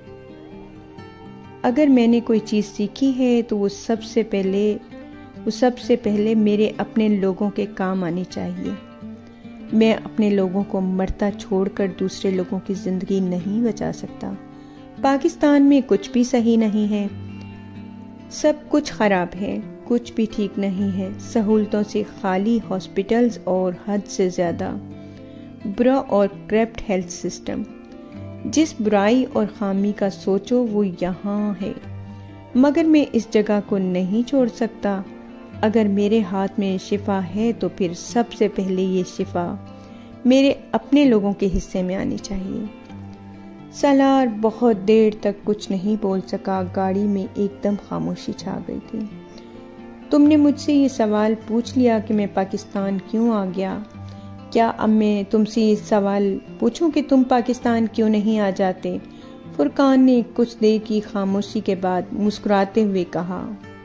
اگر میں نے کوئی چیز سیکھی ہے تو وہ سب سے پہلے وہ سب سے پہلے میرے اپنے لوگوں کے کام آنی چاہیے۔ میں اپنے لوگوں کو مرتا چھوڑ کر دوسرے لوگوں کی زندگی نہیں بچا سکتا۔ پاکستان میں کچھ بھی صحیح نہیں ہے، سب کچھ خراب ہے، کچھ بھی ٹھیک نہیں ہے۔ سہولتوں سے خالی ہاسپٹلز اور حد سے زیادہ برا اور کرپٹ ہیلتھ سسٹم۔ جس برائی اور خامی کا سوچو وہ یہاں ہے، مگر میں اس جگہ کو نہیں چھوڑ سکتا۔ اگر میرے ہاتھ میں شفا ہے تو پھر سب سے پہلے یہ شفا میرے اپنے لوگوں کے حصے میں آنی چاہیے۔ سالار بہت دیر تک کچھ نہیں بول سکا، گاڑی میں ایک دم خاموشی چھا گئی تھی۔ تم نے مجھ سے یہ سوال پوچھ لیا کہ میں پاکستان کیوں آ گیا، کیا اب میں تم سے یہ سوال پوچھوں کہ تم پاکستان کیوں نہیں آ جاتے؟ فرقان نے کچھ دیر کی خاموشی کے بعد مسکراتے ہوئے کہا،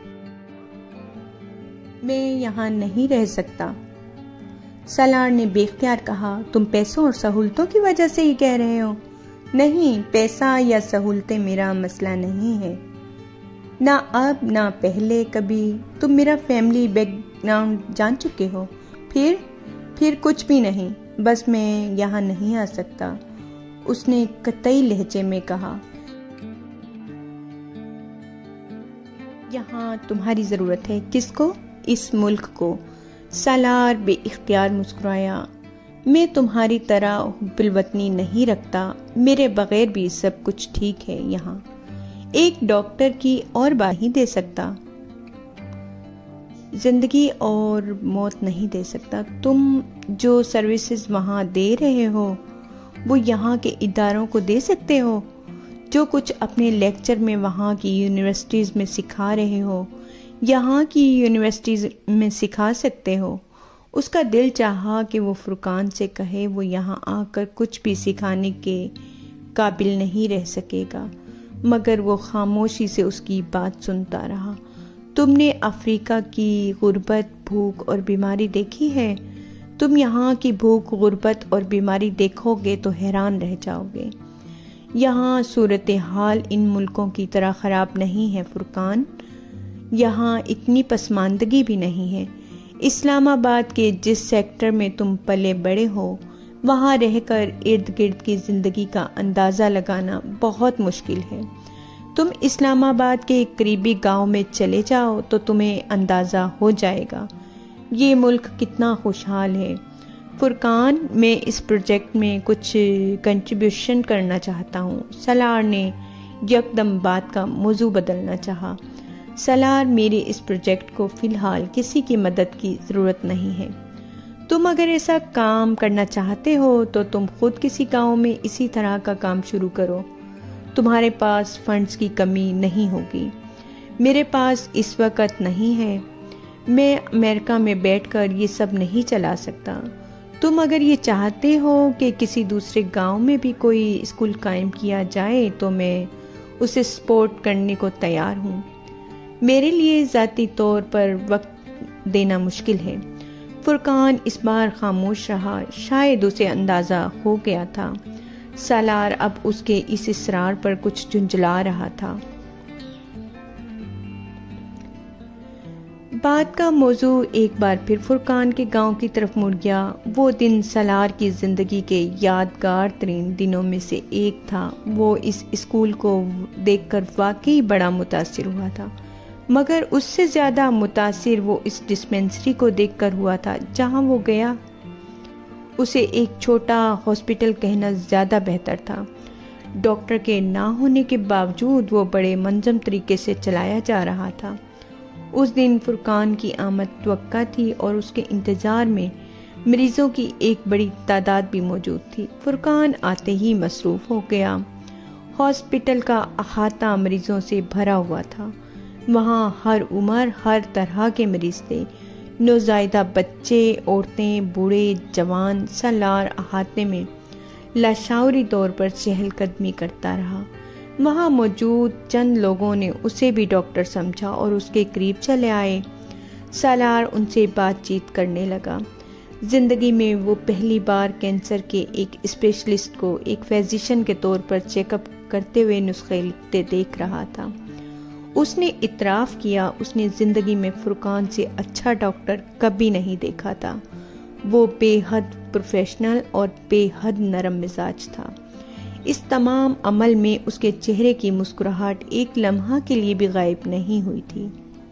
میں یہاں نہیں رہ سکتا۔ سالار نے بے اختیار کہا، تم پیسوں اور سہولتوں کی وجہ سے یہ کہہ رہے ہو؟ نہیں، پیسہ یا سہولتیں میرا مسئلہ نہیں ہے، نہ اب نہ پہلے کبھی۔ تم میرا فیملی بیک گراؤنڈ جان چکے ہو۔ پھر پھر کچھ بھی نہیں، بس میں یہاں نہیں آ سکتا، اس نے قطعی لہجے میں کہا۔ یہاں تمہاری ضرورت ہے۔ کس کو؟ اس ملک کو۔ سالار بے اختیار مسکرایا۔ میں تمہاری طرح حب الوطنی نہیں رکھتا، میرے بغیر بھی سب کچھ ٹھیک ہے یہاں۔ ایک ڈاکٹر کی اور بات نہیں دے سکتا، زندگی اور موت نہیں دے سکتا۔ تم جو سروسز وہاں دے رہے ہو وہ یہاں کے اداروں کو دے سکتے ہو؟ جو کچھ اپنے لیکچر میں وہاں کی یونیورسٹیز میں سکھا رہے ہو یہاں کی یونیورسٹیز میں سکھا سکتے ہو؟ اس کا دل چاہا کہ وہ فرقان سے کہے وہ یہاں آ کر کچھ بھی سکھانے کے قابل نہیں رہ سکے گا، مگر وہ خاموشی سے اس کی بات سنتا رہا۔ تم نے افریقہ کی غربت، بھوک اور بیماری دیکھی ہے؟ تم یہاں کی بھوک، غربت اور بیماری دیکھو گے تو حیران رہ جاؤ گے۔ یہاں صورتحال ان ملکوں کی طرح خراب نہیں ہے فرقان، یہاں اتنی پسماندگی بھی نہیں ہے۔ اسلام آباد کے جس سیکٹر میں تم پلے بڑے ہو وہاں رہ کر ارد گرد کی زندگی کا اندازہ لگانا بہت مشکل ہے۔ تم اسلام آباد کے قریبی گاؤں میں چلے جاؤ تو تمہیں اندازہ ہو جائے گا یہ ملک کتنا خوشحال ہے۔ فرقان، میں اس پروجیکٹ میں کچھ کنٹریبیوشن کرنا چاہتا ہوں۔ سالار نے یکدم بات کا موضوع بدلنا چاہا۔ سالار، میرے اس پروجیکٹ کو فی الحال کسی کی مدد کی ضرورت نہیں ہے، تم اگر ایسا کام کرنا چاہتے ہو تو تم خود کسی گاؤں میں اسی طرح کا کام شروع کرو. تمہارے پاس فنڈز کی کمی نہیں ہوگی. میرے پاس اس وقت نہیں ہے. میں امریکہ میں بیٹھ کر یہ سب نہیں چلا سکتا. تم اگر یہ چاہتے ہو کہ کسی دوسرے گاؤں میں بھی کوئی اسکول قائم کیا جائے تو میں اسے سپورٹ کرنے کو تیار ہوں. میرے لیے ذاتی طور پر وقت دینا مشکل ہے. فرقان اس بار خاموش رہا. شاید اسے اندازہ ہو گیا تھا سالار اب اس کے اس اصرار پر کچھ جھنجھلا رہا تھا. بات کا موضوع ایک بار پھر فرقان کے گاؤں کی طرف مڑ گیا. وہ دن سالار کی زندگی کے یادگار ترین دنوں میں سے ایک تھا. وہ اس اسکول کو دیکھ کر واقعی بڑا متاثر ہوا تھا، مگر اس سے زیادہ متاثر وہ اس ڈسپینسری کو دیکھ کر ہوا تھا جہاں وہ گیا. اسے ایک چھوٹا ہاسپٹل کہنا زیادہ بہتر تھا. ڈاکٹر کے نہ ہونے کے باوجود وہ بڑے منظم طریقے سے چلایا جا رہا تھا. اس دن فرقان کی آمد توقع تھی اور اس کے انتظار میں مریضوں کی ایک بڑی تعداد بھی موجود تھی. فرقان آتے ہی مصروف ہو گیا. ہاسپٹل کا احاطہ مریضوں سے بھرا ہوا تھا. وہاں ہر عمر، ہر طرح کے مریض تھے. نوزائیدہ بچے، عورتیں، بوڑھے، جوان. سالار احاطے میں لاشعوری طور پر چہل قدمی کرتا رہا. وہاں موجود چند لوگوں نے اسے بھی ڈاکٹر سمجھا اور اس کے قریب چلے آئے. سالار ان سے بات چیت کرنے لگا. زندگی میں وہ پہلی بار کینسر کے ایک اسپیشلسٹ کو ایک فزیشین کے طور پر چیک اپ کرتے ہوئے نسخے لکھتے دیکھ رہا تھا. اس نے اعتراف کیا اس نے زندگی میں فرقان سے اچھا ڈاکٹر کبھی نہیں دیکھا تھا. وہ بے حد پروفیشنل اور بے حد نرم مزاج تھا. اس تمام عمل میں اس کے چہرے کی مسکراہٹ ایک لمحہ کے لیے بھی غائب نہیں ہوئی تھی.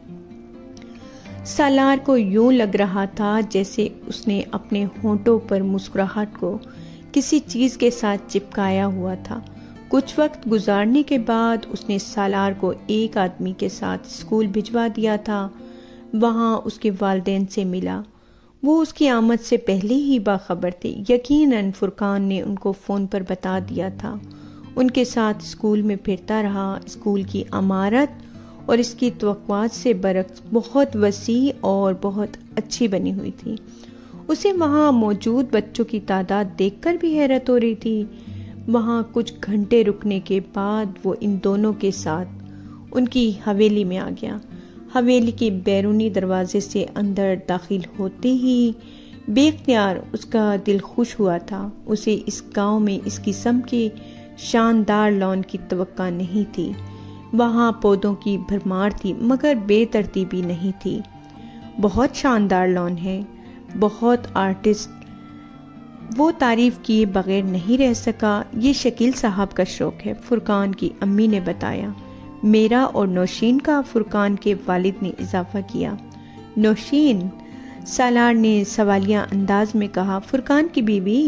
سالار کو یوں لگ رہا تھا جیسے اس نے اپنے ہونٹوں پر مسکراہٹ کو کسی چیز کے ساتھ چپکایا ہوا تھا. کچھ وقت گزارنے کے بعد اس نے سالار کو ایک آدمی کے ساتھ اسکول بھجوا دیا تھا. وہاں اس کے والدین سے ملا. وہ اس کی آمد سے پہلے ہی باخبر تھے. یقیناً فرقان نے ان کو فون پر بتا دیا تھا. ان کے ساتھ اسکول میں پھرتا رہا. اسکول کی عمارت اور اس کی توقعات سے برعکس بہت وسیع اور بہت اچھی بنی ہوئی تھی. اسے وہاں موجود بچوں کی تعداد دیکھ کر بھی حیرت ہو رہی تھی. وہاں کچھ گھنٹے رکنے کے بعد وہ ان دونوں کے ساتھ ان کی حویلی میں آ گیا. حویلی کے بیرونی دروازے سے اندر داخل ہوتے ہی بے اختیار اس کا دل خوش ہوا تھا. اسے اس گاؤں میں اس قسم کے شاندار لان کی توقع نہیں تھی. وہاں پودوں کی بھرمار تھی مگر بے ترتیبی نہیں تھی. بہت شاندار لان ہے، بہت آرٹسٹ. وہ تعریف کیے بغیر نہیں رہ سکا. یہ شکیل صاحب کا شوق ہے، فرقان کی امی نے بتایا. میرا اور نوشین کا، فرقان کے والد نے اضافہ کیا. نوشین؟ سالار نے سوالیہ انداز میں کہا. فرقان کی بیوی؟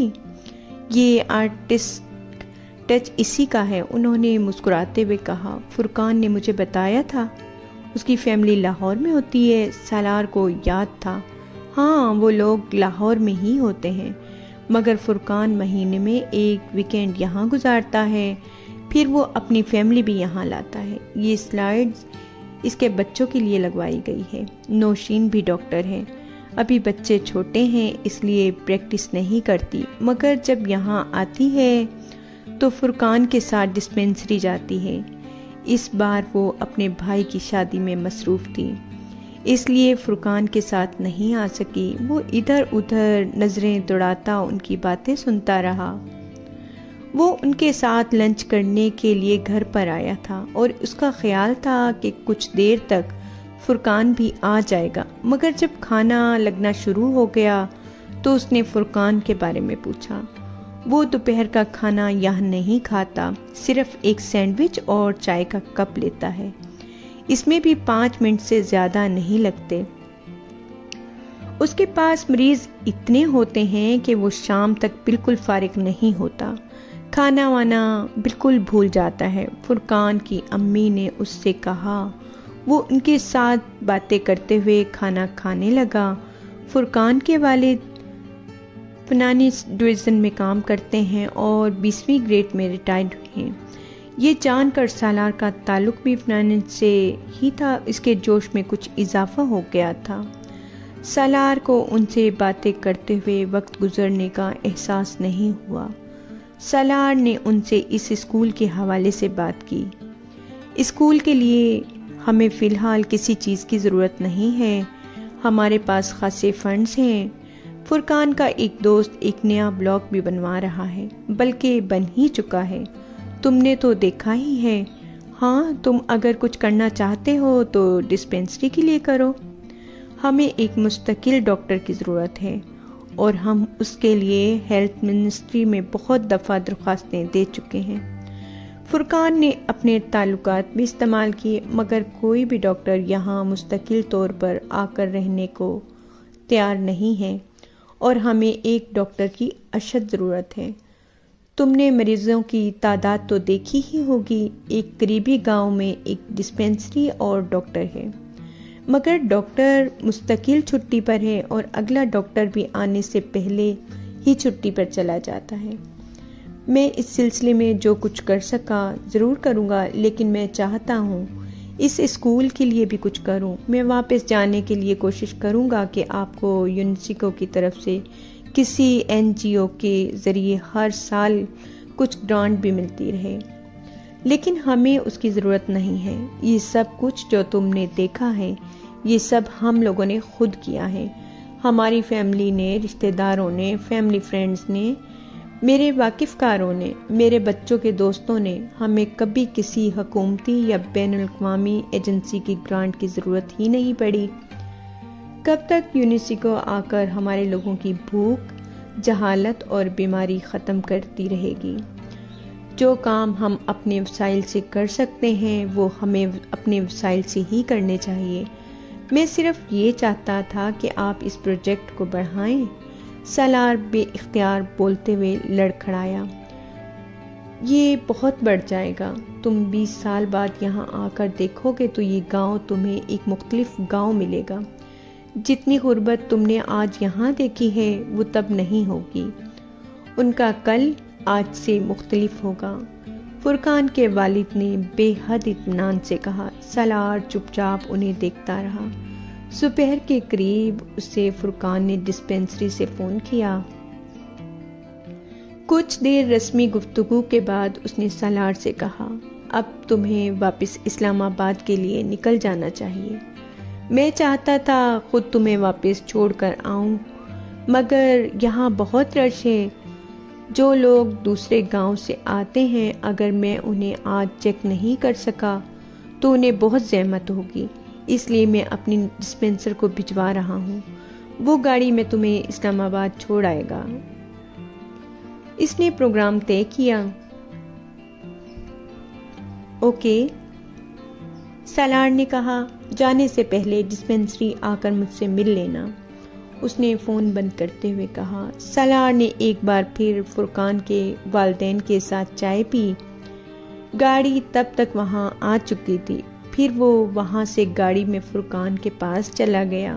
یہ آرٹسٹ ٹچ اسی کا ہے، انہوں نے مسکراتے ہوئے کہا. فرقان نے مجھے بتایا تھا اس کی فیملی لاہور میں ہوتی ہے. سالار کو یاد تھا. ہاں، وہ لوگ لاہور میں ہی ہوتے ہیں، مگر فرقان مہینے میں ایک ویکینڈ یہاں گزارتا ہے، پھر وہ اپنی فیملی بھی یہاں لاتا ہے. یہ سلائیڈز اس کے بچوں کے لیے لگوائی گئی ہے. نوشین بھی ڈاکٹر ہے. ابھی بچے چھوٹے ہیں اس لیے پریکٹس نہیں کرتی، مگر جب یہاں آتی ہے تو فرقان کے ساتھ ڈسپینسری جاتی ہے. اس بار وہ اپنے بھائی کی شادی میں مصروف تھی، اس لیے فرقان کے ساتھ نہیں آ سکی. وہ ادھر ادھر نظریں دوڑاتا ان کی باتیں سنتا رہا. وہ ان کے ساتھ لنچ کرنے کے لیے گھر پر آیا تھا اور اس کا خیال تھا کہ کچھ دیر تک فرقان بھی آ جائے گا، مگر جب کھانا لگنا شروع ہو گیا تو اس نے فرقان کے بارے میں پوچھا. وہ دوپہر کا کھانا یہاں نہیں کھاتا، صرف ایک سینڈوچ اور چائے کا کپ لیتا ہے. اس میں بھی پانچ منٹ سے زیادہ نہیں لگتے. اس کے پاس مریض اتنے ہوتے ہیں کہ وہ شام تک بالکل فارغ نہیں ہوتا. کھانا وانا بالکل بھول جاتا ہے. فرقان کی امی نے اس سے کہا. وہ ان کے ساتھ باتیں کرتے ہوئے کھانا کھانے لگا. فرقان کے والد فنانس ڈویژن میں کام کرتے ہیں اور بیسویں گریڈ میں ریٹائرڈ ہوئے ہیں۔ یہ جان کر سالار کا تعلق بھی فنانس سے ہی تھا، اس کے جوش میں کچھ اضافہ ہو گیا تھا۔ سالار کو ان سے باتیں کرتے ہوئے وقت گزرنے کا احساس نہیں ہوا۔ سالار نے ان سے اس اسکول کے حوالے سے بات کی۔ اسکول کے لیے ہمیں فی الحال کسی چیز کی ضرورت نہیں ہے، ہمارے پاس خاصے فنڈز ہیں۔ فرقان کا ایک دوست ایک نیا بلاک بھی بنوا رہا ہے، بلکہ بن ہی چکا ہے، تم نے تو دیکھا ہی ہے۔ ہاں، تم اگر کچھ کرنا چاہتے ہو تو ڈسپینسری کے لیے کرو۔ ہمیں ایک مستقل ڈاکٹر کی ضرورت ہے اور ہم اس کے لیے ہیلتھ منسٹری میں بہت دفعہ درخواستیں دے چکے ہیں۔ فرقان نے اپنے تعلقات بھی استعمال کیے، مگر کوئی بھی ڈاکٹر یہاں مستقل طور پر آ کر رہنے کو تیار نہیں ہے اور ہمیں ایک ڈاکٹر کی اشد ضرورت ہے۔ تم نے مریضوں کی تعداد تو دیکھی ہی ہوگی، ایک قریبی گاؤں میں ایک ڈسپینسری اور ڈاکٹر ہے، مگر ڈاکٹر مستقل چھٹی پر ہے اور اگلا ڈاکٹر بھی آنے سے پہلے ہی چھٹی پر چلا جاتا ہے۔ میں اس سلسلے میں جو کچھ کر سکا ضرور کروں گا، لیکن میں چاہتا ہوں اس اسکول کے لیے بھی کچھ کروں۔ میں واپس جانے کے لیے کوشش کروں گا کہ آپ کو یونیسکو کی طرف سے کسی این جی او کے ذریعے ہر سال کچھ گرانٹ بھی ملتی رہے، لیکن ہمیں اس کی ضرورت نہیں ہے۔ یہ سب کچھ جو تم نے دیکھا ہے، یہ سب ہم لوگوں نے خود کیا ہے، ہماری فیملی نے، رشتہ داروں نے، فیملی فرینڈز نے، میرے واقف کاروں نے، میرے بچوں کے دوستوں نے۔ ہمیں کبھی کسی حکومتی یا بین الاقوامی ایجنسی کی گرانٹ کی ضرورت ہی نہیں پڑی۔ کب تک یونیسکو آ کر ہمارے لوگوں کی بھوک، جہالت اور بیماری ختم کرتی رہے گی؟ جو کام ہم اپنے وسائل سے کر سکتے ہیں وہ ہمیں اپنے وسائل سے ہی کرنے چاہیے۔ میں صرف یہ چاہتا تھا کہ آپ اس پروجیکٹ کو بڑھائیں۔ سالار بے اختیار بولتے ہوئے لڑکھڑایا۔ یہ بہت بڑھ جائے گا، تم بیس سال بعد یہاں آ کر دیکھو گے تو یہ گاؤں تمہیں ایک مختلف گاؤں ملے گا۔ جتنی غربت تم نے آج یہاں دیکھی ہے وہ تب نہیں ہوگی، ان کا کل آج سے مختلف ہوگا۔ فرقان کے والد نے بے حد اطمینان سے کہا۔ سالار چپ چاپ انہیں دیکھتا رہا۔ دوپہر کے قریب اسے فرقان نے ڈسپینسری سے فون کیا۔ کچھ دیر رسمی گفتگو کے بعد اس نے سالار سے کہا، اب تمہیں واپس اسلام آباد کے لیے نکل جانا چاہیے۔ میں چاہتا تھا خود تمہیں واپس چھوڑ کر آؤں، مگر یہاں بہت رش ہے۔ جو لوگ دوسرے گاؤں سے آتے ہیں، اگر میں انہیں آج چیک نہیں کر سکا تو انہیں بہت زحمت ہوگی، اس لیے میں اپنی ڈسپینسر کو بھجوا رہا ہوں۔ وہ گاڑی میں تمہیں اسلام آباد چھوڑ آئے گا۔ اس نے پروگرام طے کیا۔ اوکے، سالار نے کہا، جانے سے پہلے ڈسپینسری آ کر مجھ سے مل لینا۔ اس نے فون بند کرتے ہوئے کہا۔ سالار نے ایک بار پھر فرقان کے والدین کے ساتھ چائے پی۔ گاڑی تب تک وہاں آ چکی تھی، پھر وہ وہاں سے گاڑی میں فرقان کے پاس چلا گیا۔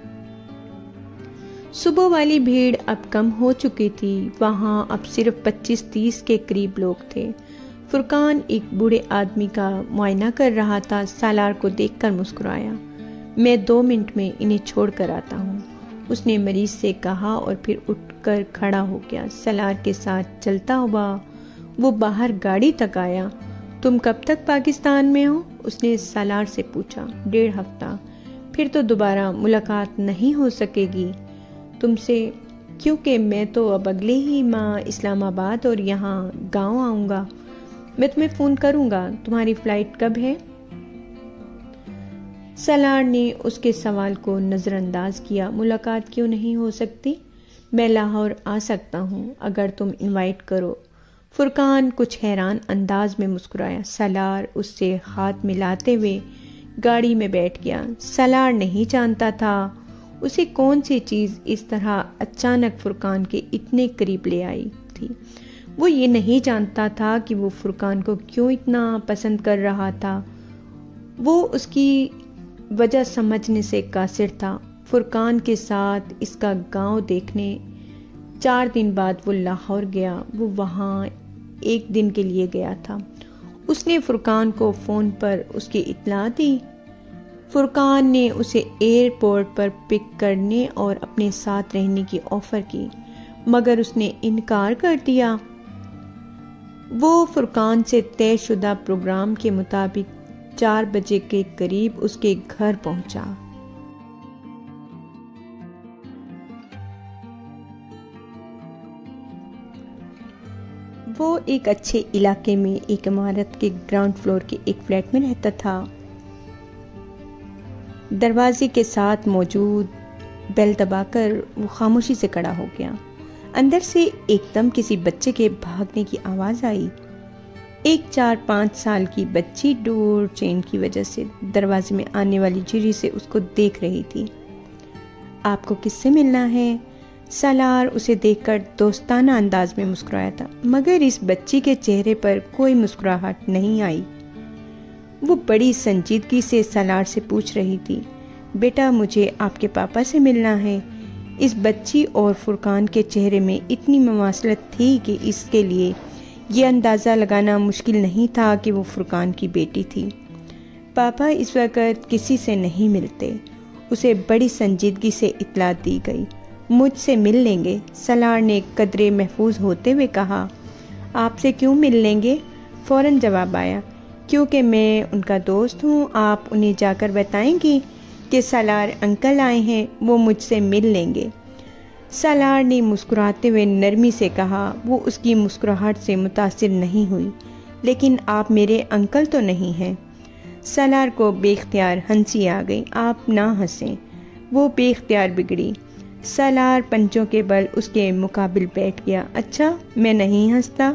صبح والی بھیڑ اب کم ہو چکی تھی، وہاں اب صرف پچیس تیس کے قریب لوگ تھے۔ فرقان ایک بوڑھے آدمی کا معائنہ کر رہا تھا۔ سالار کو دیکھ کر مسکرایا۔ میں دو منٹ میں انہیں چھوڑ کر آتا ہوں، اس نے مریض سے کہا اور پھر اٹھ کر کھڑا ہو گیا۔ سالار کے ساتھ چلتا ہوا وہ باہر گاڑی تک آیا۔ تم کب تک پاکستان میں ہو؟ اس نے سالار سے پوچھا۔ ڈیڑھ ہفتہ۔ پھر تو دوبارہ ملاقات نہیں ہو سکے گی تم سے، کیونکہ میں تو اب اگلے ہی ماہ اسلام آباد اور یہاں گاؤں آؤں گا۔ میں تمہیں فون کروں گا۔ تمہاری فلائٹ کب ہے؟ سالار نے اس کے سوال کو نظر انداز کیا۔ ملاقات کیوں نہیں ہو سکتی؟ میں لاہور آ سکتا ہوں اگر تم انوائٹ کرو۔ فرقان کچھ حیران انداز میں مسکرایا۔ سالار اس سے ہاتھ ملاتے ہوئے گاڑی میں بیٹھ گیا۔ سالار نہیں جانتا تھا اسے کون سی چیز اس طرح اچانک فرقان کے اتنے قریب لے آئی تھی۔ وہ یہ نہیں جانتا تھا کہ وہ فرقان کو کیوں اتنا پسند کر رہا تھا۔ وہ اس کی وجہ سمجھنے سے قاصر تھا۔ فرقان کے ساتھ اس کا گاؤں دیکھنے چار دن بعد وہ لاہور گیا۔ وہ وہاں ایک دن کے لیے گیا تھا۔ اس نے فرقان کو فون پر اس کی اطلاع دی۔ فرقان نے اسے ایئرپورٹ پر پک کرنے اور اپنے ساتھ رہنے کی آفر کی، مگر اس نے انکار کر دیا۔ وہ فرقان سے طے شدہ پروگرام کے مطابق چار بجے کے قریب اس کے گھر پہنچا۔ وہ ایک اچھے علاقے میں ایک عمارت کے گراؤنڈ فلور کے ایک فلیٹ میں رہتا تھا۔ دروازے کے ساتھ موجود بیل دبا کر وہ خاموشی سے کھڑا ہو گیا۔ اندر سے ایک دم کسی بچے کے بھاگنے کی آواز آئی۔ ایک چار پانچ سال کی بچی ڈور چین کی وجہ سے دروازے میں آنے والی جھری سے اس کو دیکھ رہی تھی۔ آپ کو کس سے ملنا ہے؟ سالار اسے دیکھ کر دوستانہ انداز میں مسکرایا تھا، مگر اس بچی کے چہرے پر کوئی مسکراہٹ نہیں آئی۔ وہ بڑی سنجیدگی سے سالار سے پوچھ رہی تھی، بیٹا مجھے آپ کے پاپا سے ملنا ہے۔ اس بچی اور فرقان کے چہرے میں اتنی مماثلت تھی کہ اس کے لیے یہ اندازہ لگانا مشکل نہیں تھا کہ وہ فرقان کی بیٹی تھی۔ پاپا اس وقت کسی سے نہیں ملتے، اسے بڑی سنجیدگی سے اطلاع دی گئی۔ مجھ سے مل لیں گے، سالار نے قدرے محفوظ ہوتے ہوئے کہا۔ آپ سے کیوں مل لیں گے؟ فوراً جواب آیا، کیونکہ میں ان کا دوست ہوں۔ آپ انہیں جا کر بتائیں گی کہ سالار انکل آئے ہیں، وہ مجھ سے مل لیں گے۔ سالار نے مسکراتے ہوئے نرمی سے کہا۔ وہ اس کی مسکراہٹ سے متاثر نہیں ہوئی۔ لیکن آپ میرے انکل تو نہیں ہیں۔ سالار کو بے اختیار ہنسی آ گئی۔ آپ نہ ہنسیں۔ وہ بے اختیار بگڑی۔ سالار پنجوں کے بل اس کے مقابل بیٹھ گیا۔ اچھا میں نہیں ہنستا؟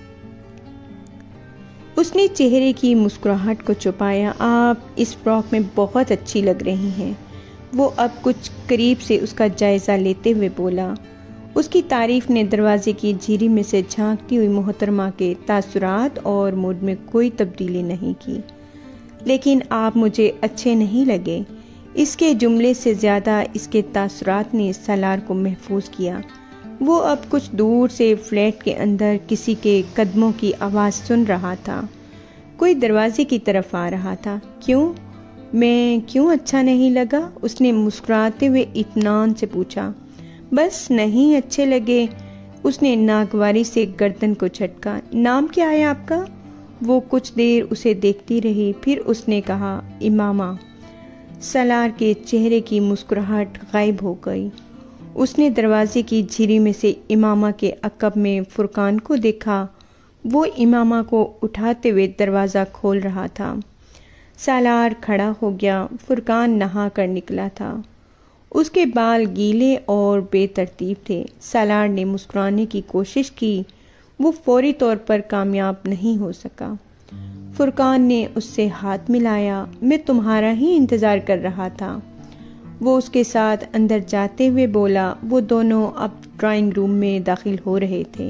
اس نے چہرے کی مسکراہٹ کو چھپایا۔ آپ اس فراک میں بہت اچھی لگ رہی ہیں۔ وہ اب کچھ قریب سے اس کا جائزہ لیتے ہوئے بولا۔ اس کی تعریف نے دروازے کی جھیری میں سے جھانکتی ہوئی محترمہ کے تاثرات اور موڈ میں کوئی تبدیلی نہیں کی۔ لیکن آپ مجھے اچھے نہیں لگے۔ اس کے جملے سے زیادہ اس کے تاثرات نے سالار کو محفوظ کیا۔ وہ اب کچھ دور سے فلیٹ کے اندر کسی کے قدموں کی آواز سن رہا تھا۔ کوئی دروازے کی طرف آ رہا تھا۔ کیوں؟ میں کیوں اچھا نہیں لگا؟ اس نے مسکراتے ہوئے اطمینان سے پوچھا۔ بس نہیں اچھے لگے۔ اس نے ناگواری سے گردن کو جھٹکا۔ نام کیا ہے آپ کا؟ وہ کچھ دیر اسے دیکھتی رہی، پھر اس نے کہا، امامہ۔ سالار کے چہرے کی مسکراہٹ غائب ہو گئی۔ اس نے دروازے کی جھیری میں سے امامہ کے عقب میں فرقان کو دیکھا۔ وہ امامہ کو اٹھاتے ہوئے دروازہ کھول رہا تھا۔ سالار کھڑا ہو گیا۔ فرقان نہا کر نکلا تھا۔ اس کے بال گیلے اور بے ترتیب تھے۔ سالار نے مسکرانے کی کوشش کی۔ وہ فوری طور پر کامیاب نہیں ہو سکا۔ فرقان نے اس سے ہاتھ ملایا۔ میں تمہارا ہی انتظار کر رہا تھا۔ وہ اس کے ساتھ اندر جاتے ہوئے بولا۔ وہ دونوں اب ڈرائنگ روم میں داخل ہو رہے تھے۔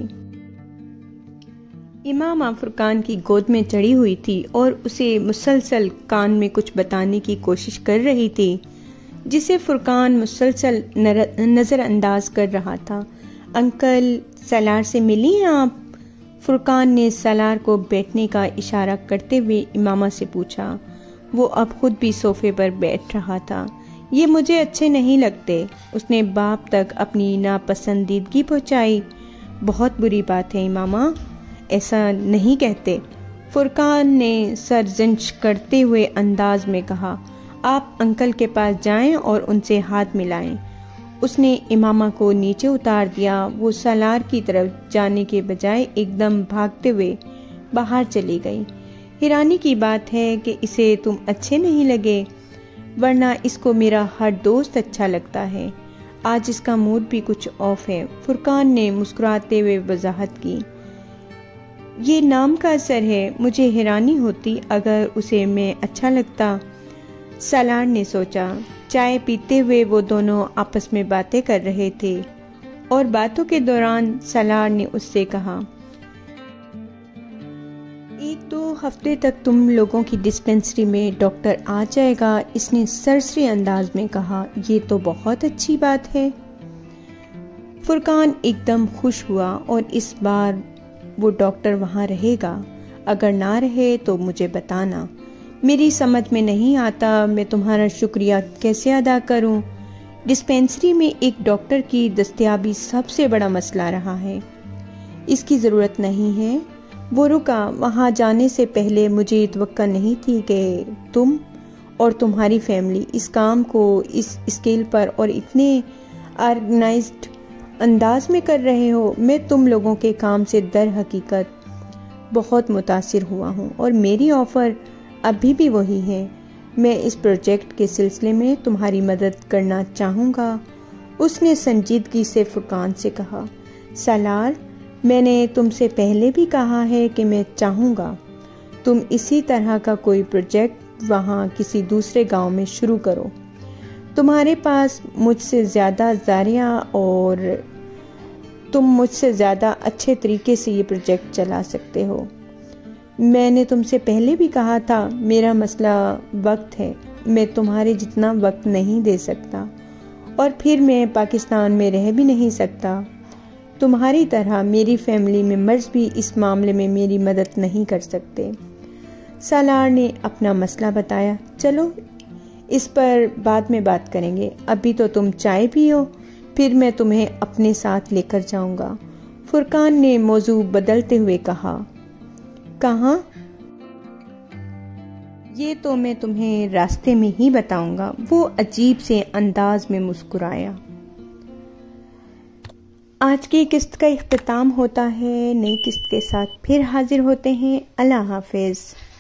امامہ فرقان کی گود میں چڑھی ہوئی تھی اور اسے مسلسل کان میں کچھ بتانے کی کوشش کر رہی تھی، جسے فرقان مسلسل نظر انداز کر رہا تھا۔ انکل، سالار سے ملی ہیں آپ؟ فرقان نے سالار کو بیٹھنے کا اشارہ کرتے ہوئے امامہ سے پوچھا۔ وہ اب خود بھی صوفے پر بیٹھ رہا تھا۔ یہ مجھے اچھے نہیں لگتے۔ اس نے باپ تک اپنی ناپسندیدگی پہنچائی۔ بہت بری بات ہے امامہ، ایسا نہیں کہتے، فرقان نے سرزنش کرتے ہوئے انداز میں کہا۔ آپ انکل کے پاس جائیں اور ان سے ہاتھ ملائیں۔ اس نے امامہ کو نیچے اتار دیا۔ وہ سالار کی طرف جانے کے بجائے ایک دم بھاگتے ہوئے باہر چلی گئی۔ حیرانی کی بات ہے کہ اسے تم اچھے نہیں لگے، ورنہ اس کو میرا ہر دوست اچھا لگتا ہے۔ آج اس کا موڈ بھی کچھ آف ہے۔ فرقان نے مسکراتے ہوئے وضاحت کی۔ یہ نام کا اثر ہے۔ مجھے حیرانی ہوتی اگر اسے میں اچھا لگتا۔ سالار نے سوچا۔ چائے پیتے ہوئے وہ دونوں آپس میں باتیں کر رہے تھے اور باتوں کے دوران سالار نے اس سے کہا، ایک دو ہفتے تک تم لوگوں کی ڈسپنسری میں ڈاکٹر آ جائے گا۔ اس نے سرسری انداز میں کہا۔ یہ تو بہت اچھی بات ہے۔ فرقان ایک دم خوش ہوا اور اس بار وہ ڈاکٹر وہاں رہے گا، اگر نہ رہے تو مجھے بتانا، میری سمجھ میں نہیں آتا میں تمہارا شکریہ کیسے ادا کروں۔ ڈسپینسری میں ایک ڈاکٹر کی دستیابی سب سے بڑا مسئلہ رہا ہے۔ اس کی ضرورت نہیں ہے۔ وہ رکا۔ وہاں جانے سے پہلے مجھے توقع نہیں تھی کہ تم اور تمہاری فیملی اس کام کو اس اسکیل پر اور اتنے آرگنائزڈ انداز میں کر رہے ہو۔ میں تم لوگوں کے کام سے در حقیقت بہت متاثر ہوا ہوں اور میری آفر ابھی بھی وہی ہے۔ میں اس پروجیکٹ کے سلسلے میں تمہاری مدد کرنا چاہوں گا۔ اس نے سنجیدگی سے فرقان سے کہا، سالار، میں نے تم سے پہلے بھی کہا ہے کہ میں چاہوں گا تم اسی طرح کا کوئی پروجیکٹ وہاں کسی دوسرے گاؤں میں شروع کرو۔ تمہارے پاس مجھ سے زیادہ ذریعہ اور تم مجھ سے زیادہ اچھے طریقے سے یہ پروجیکٹ چلا سکتے ہو۔ میں نے تم سے پہلے بھی کہا تھا، میرا مسئلہ وقت ہے، میں تمہارے جتنا وقت نہیں دے سکتا، اور پھر میں پاکستان میں رہ بھی نہیں سکتا۔ تمہاری طرح میری فیملی ممبرز بھی اس معاملے میں میری مدد نہیں کر سکتے۔ سالار نے اپنا مسئلہ بتایا۔ چلو اس پر بعد میں بات کریں گے، ابھی تو تم چائے پیو، پھر میں تمہیں اپنے ساتھ لے کر جاؤں گا۔ فرقان نے موضوع بدلتے ہوئے کہا، کہاں؟ یہ تو میں تمہیں راستے میں ہی بتاؤں گا۔ وہ عجیب سے انداز میں مسکرایا۔ آج کی قسط کا اختتام ہوتا ہے، نئی قسط کے ساتھ پھر حاضر ہوتے ہیں۔ اللہ حافظ۔